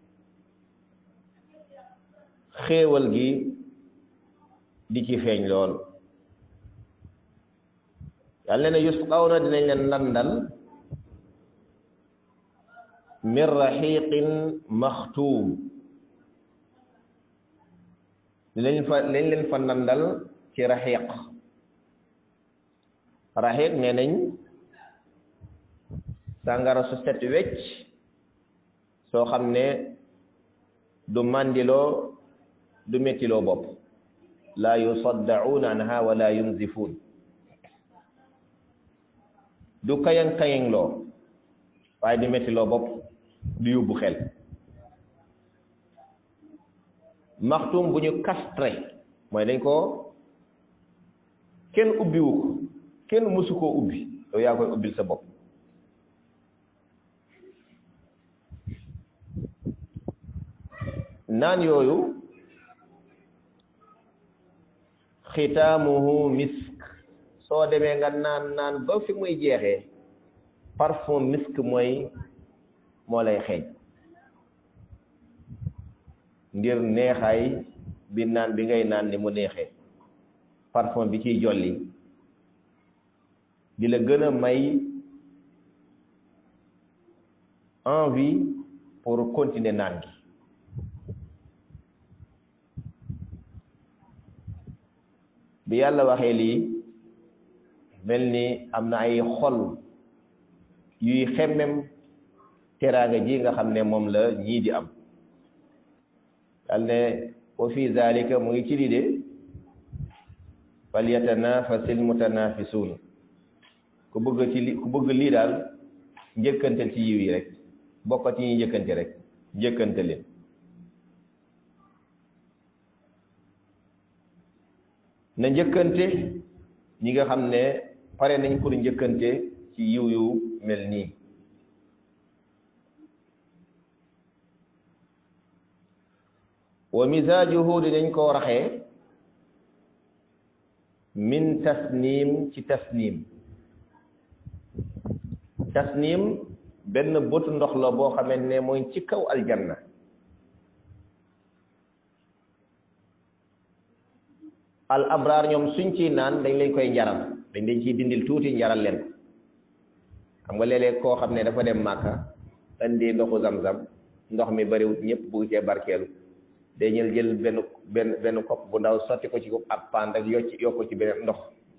xéewal gi di ci feeñ lool yàlla ne yusqawna dinañ leen nandal min raxiqin maxtuum dinañ fa lañ leen fa nandal ci raxiq raxiq nee nañ sàngara su set wecc soo xam ne du mandiloo du mettiloo bopp la yusaddauna anha wala yunzifun du kayang kayang loo waaye du mettiloo bopp du yóbbu xel maxtum bu ñu castré mooy dañ ko kenn ubbiwu ko kenn mësu koo ubbi yow yaa koy ubbil sa bopp naan yooyu xitaamuhu misk soo demee nga naan naan ba fi muy jeexee parfum misk mooy moo lay xeeñ ngir neexaay bi naan bi ngay naan ni mu neexee parfum bi ciy jolli di la gën a may envie pour continuer naan gi bi yàlla waxee lii mel ni am na ay xol yuy xemmem teraanga ji nga xam ne moom la ñii di am yàlla ne wa fi zalika mu ngi ci lii de falyatanafasil mutanafisun ku bëgg ci li ku bëgg lii daal njëkkante ci yiw yi rek bokk ci ñuy njëkkante rek njëkkante leen na njëkkante ñi nga xam ne pare nañ pour njëkkante ci yiw yu mel nii wa misaajuhu dinañ koo raxee min tasnim ci tasnim tasnim benn bëtu ndox la boo xamante ne mooy ci kaw aljanna al abraar ñoom suñ ciy naan dañ lañ koy njaral dañ dañ ciy dindil tuuti njaral leen ko xam nga léeg-léeg koo xam ne dafa dem màkka andi ndoxu zam-zam ndox mi bariwut ñëpp bugg cee barkeelu day ñël jël benn benn benn kopp bu ndaw sotti ko ci ko ab paan rek yocc yokk ci beneen ndox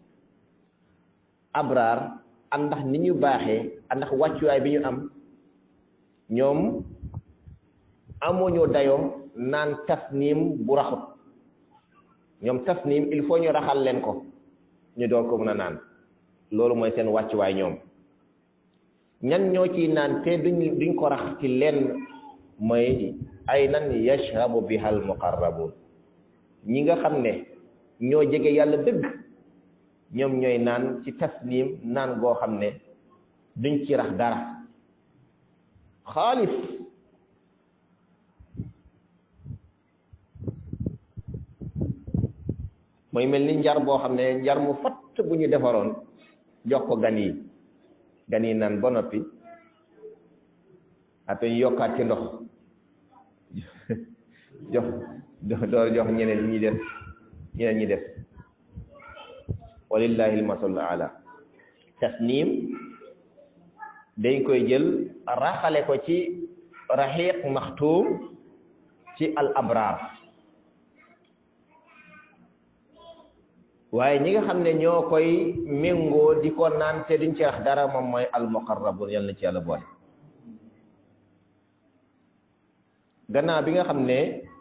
abraar àndax ni ñu baaxee àndax wàccuwaay bi ñu am ñoom amuñu dayoo naan tasnim bu raxut ñoom tasnim il faut ñu raxal leen ko ñu door ko mën a naan loolu mooy seen wàccuwaay ñoom ñan ñoo ciy naan te duñ duñ ko rax ci lenn mooy ay nan yashrabu biha al muqarrabun ñi nga xam ne ñoo jege yàlla dëgg ñoom ñooy naan ci tasnim naan goo xam ne duñ ci rax dara xaalis mooy mel ni njar boo xam ne njar mu fatt bu ñu defaroon jox ko gan yi gan yi naan ba noppi après ñu yokkaat ci ndox jox door jox ñeneen ñi def ñeneen ñi def walillahi almasalul ala tasnim dañ koy jël raxale ko ci raxiq maxtuum ci al abraar waaye ñi nga xam ne ñoo koy méngoo di ko naan te duñ ci rax dara moom mooy al muqarrabun yàlla na ci yàlla boole gannaaw bi nga xam ne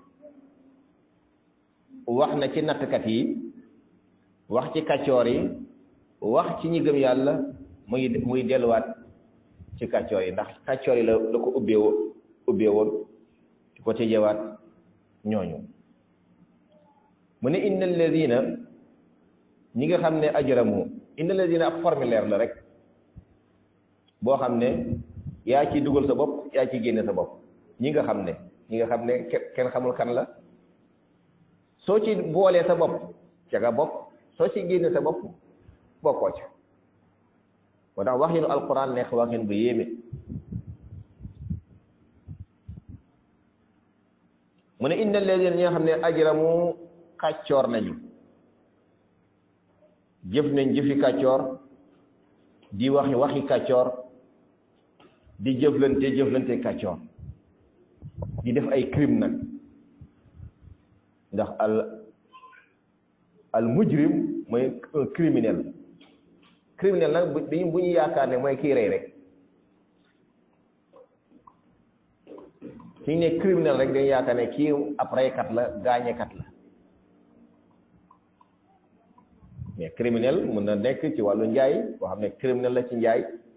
wax na ci nattkat yi wax ci kàccoor yi wax ci ñi gëm yàlla muy muy delluwaat ci kàccoor yi ndax kàccoor yi la la ko ubbee woon ubbee woon di ko tëjewaat ñooñu mu ne inna alladina ñi nga xam ne ajramu inna alladina ab formulaire la rek boo xam ne yaa ci dugal sa bopp yaa ci génne sa bopp ñi nga xam ne ñi nga xam ne kenn xamul kan la soo ci boolee sa bopp ca nga bokk soo ci génne sa bopp bokkoo ca moo tax waxinu alquran nekk waxin bu yéeme mu ne inna alladina ñi nga xam ne ajramu kàccoor nañu jëf nañ jëfi kàccoor di waxi waxi kàccoor di jëflante jëflante kàccoor di def ay crime nag ndax al al mujrim mooy un criminel criminel nag bu bu ñu yaakaar ne mooy kii rey rek suñu ne criminel rek dañu yaakaar ne kii ab reykat la gaañekat la mais criminel mën na nekk ci wàllu njaay boo xam ne criminel la ci njaay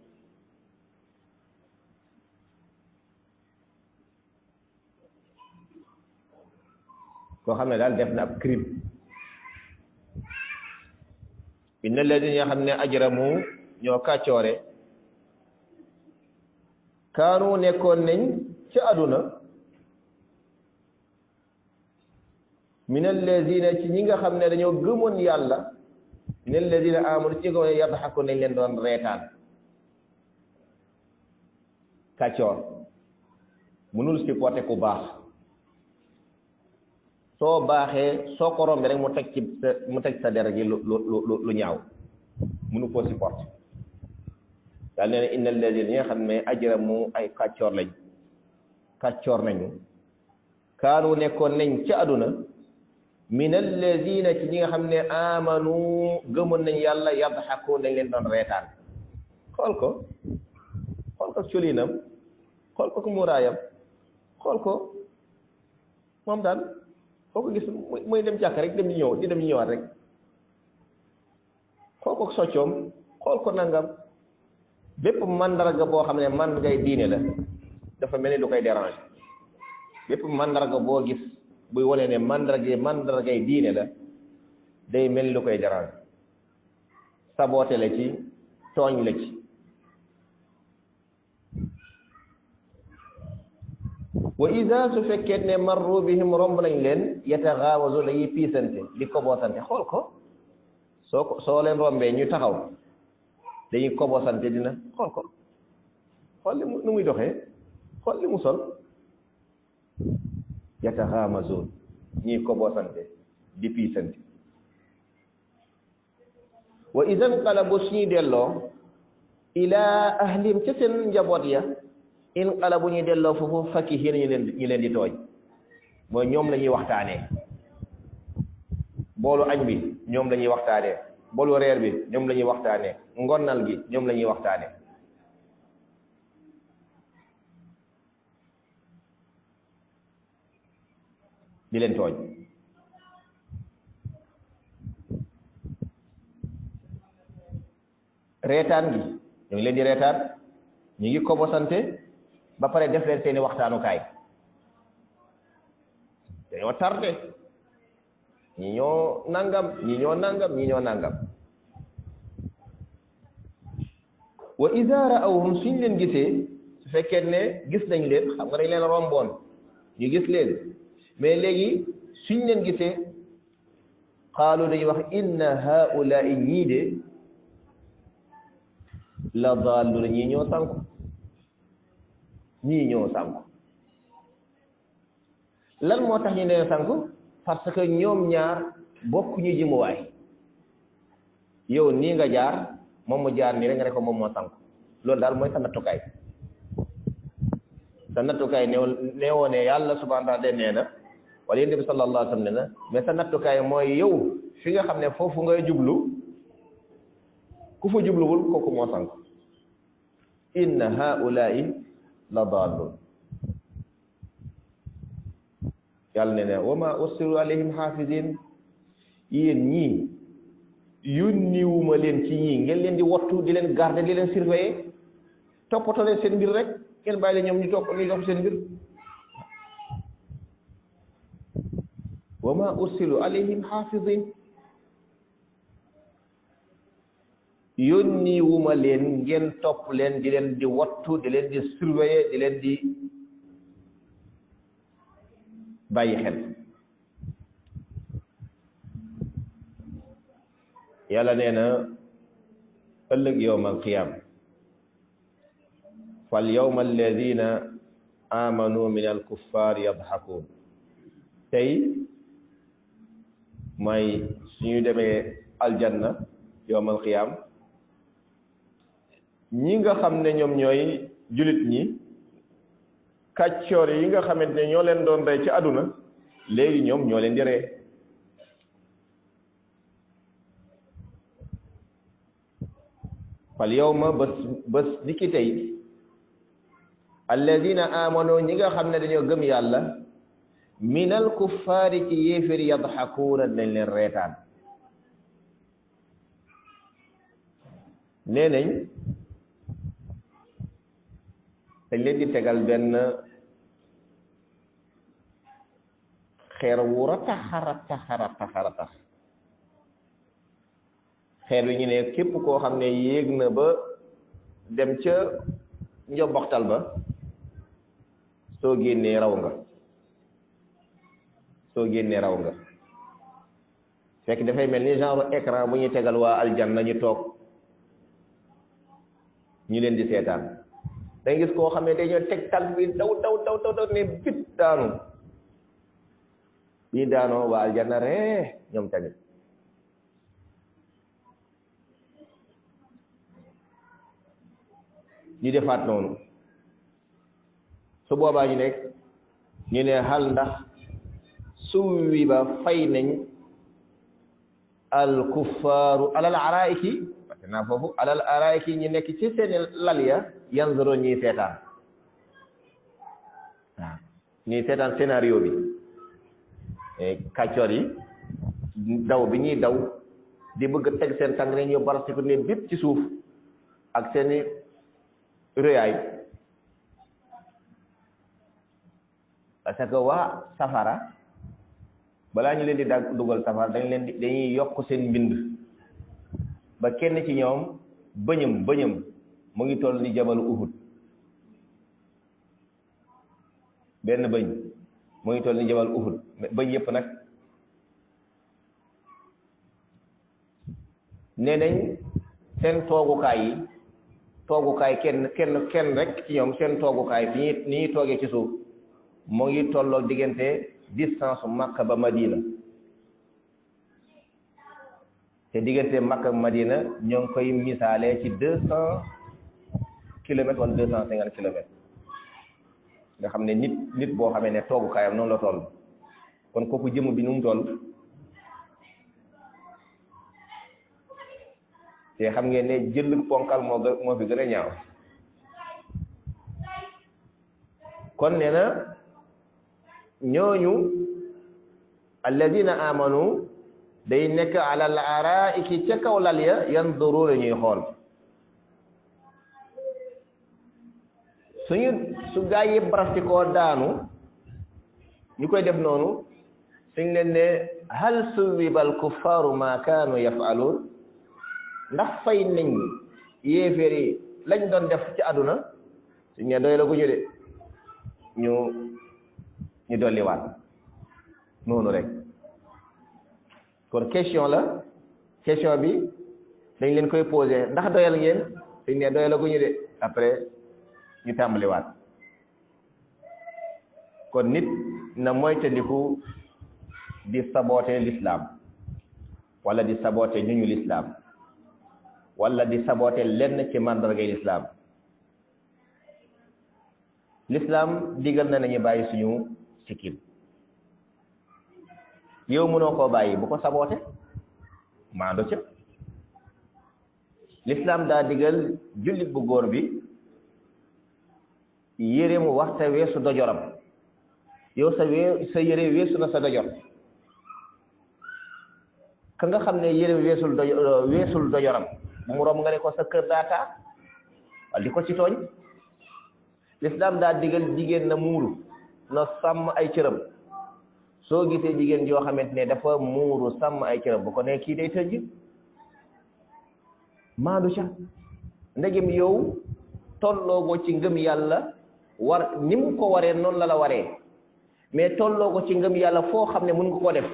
koo xam ne daal def na ab crime inna alladina ñoo xam ne ajramu ñoo kàccoore kaanu nekkoon nañ ci àdduna min alladina ci ñi nga xam ne dañoo gëmoon yàlla min alladina amanu ci ñi nga xam ne yadxaku nañ leen doon reetaan kàccoor mënul supporter ku baax soo baaxee soo ko rombee rek mu teg ci sa mu teg sa der gi lu lu lu lu ñaaw mënu koo supporter daal nee na inna alladina ñi nga xam ne ajramu ay kàccoor lañ kàccoor nañu kaanu nekkoon nañ ci àdduna min alladina ci ñi nga xam ne amanu gëmoon nañ yàlla yadxaku dañ leen doon reetaan xool ko xool ko colinam xool ko ku muraayam xool ko moom daal foo ko gis muy dem jàkk rek dem ñu ñëw di dem ñu ñëwaat rek xool ko soccoom xool ko nangam bépp mandarga boo xam ne man ngay diine la dafa mel ni du koy déranger bépp mandarga boo gis buy wane ne mandarga mandargay diine la day mel ni lu koy déranger saboote la ci tooñ la ci wa ida su fekkee ne marru bihim romb nañ leen yataxaawazu dañuy piisante di koboosante xool ko soo ko soo leen rombee ñu taxaw dañuy koboosante dina xool ko xool li mu nu muy doxee xool li mu sol yataxaamazuun ñuy koboosante di piisante wa ida nqalabu suñuy delloo ilaa ahlim ca seen njaboot ya in qala bu ñuy delloo foofu fakki xiina ñu leen ñu leen di tooñ mooy ñoom la ñuy waxtaanee boolu añ bi ñoom la ñuy waxtaanee boolu reer bi ñoom la ñuy waxtaanee ngonnal gi ñoom la ñuy waxtaanee di leen tooñ reetaan gi ñu ngi leen di reetaan ñu ngi kobosante ba pare def leen seeni waxtaanukaay dañoo tardé ñi ñoo nangam ñi ñoo nangam ñi ñoo nangam wa iza ra'awhum suñ leen gisee su fekkee ne gis nañ leen xam nga dañ leen romboon ñu gis leen mais léegi suñ leen gisee qaalu dañuy wax inna haula'i ñii de la dalluna ñii ñoo sànku ñii ñoo sànku lan moo tax ñu leen sànku parce que ñoom ñaar bokkuñu jëmuwaay yow nii nga jaar moom mu jaar nii rek nga ne ko moom moo sànku loolu daal mooy sa nattukaay sa nattukaay neew neewoo ne yàlla subhanahu wa taala nee na wala yonent bi sallallahu alayhi wa sallam nee na mais sa nattukaay mooy yow fi nga xam ne foofu ngay jublu ku fa jubluwul kooku moo sànku inna haula'i la dallun yàlla ne ne wa ma ursilu alayhim hafizin yéen ñii yónniwuma leen ci ñii ngeen leen di wattu di leen garder di leen surveiller toppatoo leen seen mbir rek ngeen bàyyi leen ñoom ñu topp ñu dox seen mbir wa ma ursilu alayhim hafizin yónniwuma leen ngeen topp leen di leen di wattu di leen di surveiller di leen di bàyyi xel yàlla nee na ëllëg yawmal qiyaam fal yawma alladina amanu min al kuffar yadhakuun tey mooy suñu demee aljanna yawmal qiyaam ñi nga xam ne ñoom ñooy julit ñi kàccoor yi nga xamante ne ñoo leen doon rey ci àdduna léegi ñoom ñoo leen di ree fal yawma bés bés ni ki tey alladina amano ñi nga xam ne dañoo gëm yàlla minal kuffaari ci yéeféri yadhakuuna dañ leen reetaan nee nañ dañ leen di tegal benn xeer wu rataxa rataxa rataxa ratax xeer wi ñu ne képp koo xam ne yéeg na ba dem ca njobboxtal ba soo génnee raw nga soo génnee raw nga fekk dafay mel ni genre écran bu ñuy tegal waa aljanna ñu toog ñu leen di seetaan da nga gis koo xam ne dañoo teg tànk bi daw daw daw daw daw ne bit daanu bii daanoo waa aljanna ree ñoom tamit ñu defaat noonu su boobaa ñu nekk ñu ne xal ndax suwi ba fay nañ al kuffaaru alal araiki parce que naa foofu alal araiki ñu nekk ci seen lal ya yanzuro ñuy seetaan waaw ñuy seetaan scénario bi kàccoor yi daw bi ñuy daw di bëgg teg seen tànk ne ñu barasi ko ne bépp ci suuf ak seeni rëyaay parce que waa safara balaa ñu leen di dag dugal safara dañ leen di dañuy yokk seen mbind ba kenn ci ñoom bëñëm bëñëm mu ngi toll ni jabalu Uhud benn bëñ mu ngi toll ni jabalu Uhud bëñ yëpp nag nee nañ seen toogukaay yi toogukaay kenn kenn kenn rek ci ñoom seen toogukaay fi ñuy ni ñuy toogee ci suuf mu ngi tolloo diggante distance Makka ba Madina te diggante Makka ba Madina ñoo ngi koy misaalee ci deux cent kilomètres wala deux cent cinquante kilomètres nga xam ne nit nit boo xamee ne toogukaayam noonu la toll kon kooku jëmm bi nu mu toll te xam ngeen ne jël ponkal moo gën moo fi gën a ñaaw kon nee na ñooñu alladina amanu day nekk ala al araiki ca kaw lal ya yanzuru la ñuy xool suñu su gaa yi brastikoo daanu ñu koy def noonu suñ leen ne hal suwiba al kuffaru ma kaanu yafaluun ndax fay nañ yéeféer yi lañ doon def ci àdduna suñ ne doy la guñu de ñu ñu dolliwaat noonu rek kon question la question bi dañ leen koy posé ndax doyal ngeen suñ ne doy la guñu de après ñu tàmbaliwaat kon nit na moytandiku di saboté l'islam wala di saboté ñu ñu l'islam wala di saboté lenn ci màndargay l'islam l'islam digal na nañu bàyyi suñu sikkim yow mënoo koo bàyyi bu ko saboté maando ca l'islam daa digal jullit bu góor bi yére mu waxta weesu dojoram yow sa wee sa yére weesu na sa dojor ka nga xam ne yére weesul do weesul dojoram mu rom nga ne ko sa kër daa taa wala di ko ci tooñ l'islam daa digal jigéen na muuru na sàmm ay cëram soo gisee jigéen yoo xamante ne dafa muuru sàmm ay cëram bu ko ne kii day tëj maandu ca ndegem yow tolloo ko ci ngëm yàlla war ni mu ko waree noonu la la waree mais tolloo ko ci ngëm yàlla foo xam ne mën nga ko def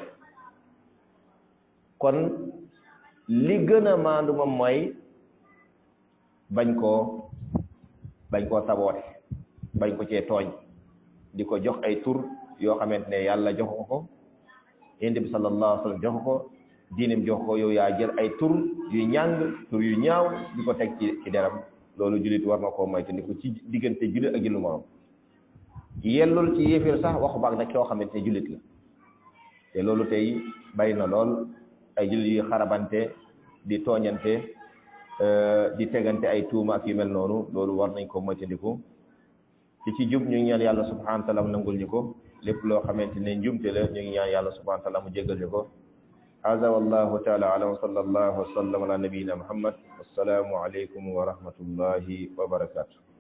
kon li gën a maandu moom mooy bañ koo bañ koo saboote bañ ko cee tooñ di ko jox ay tur yoo xamante ne yàlla jox ko ko yonent bi sallallahu alayhi wa sallam jox ko diinim jox ko yow yaa jël ay tur yu ñàng tur yu ñaaw di ko teg ci ci deram loolu jullit war na koo moytandiku ci diggante jullit ak jullit morom yellul ci yéeféer sax waxu baag nag koo xamante ne jullit la te loolu tey bari na lool ay jullit yu xarabante di tooñante di tegante ay tuuma ak yu mel noonu loolu war nañ ko moytandiku ci ci jub ñu ngi ñaan yàlla subhanahu wa taala mu nangul ñu ko lépp loo xamante ne njumte la ñu ngi ñaan yàlla subhanahu wa taala mu jéggal ñu ko hada wallahu taala alam wa sallallahu wa sallam ala nabiyyina muhammad assalamu alaykum wa rahmatullahi wa barakatuh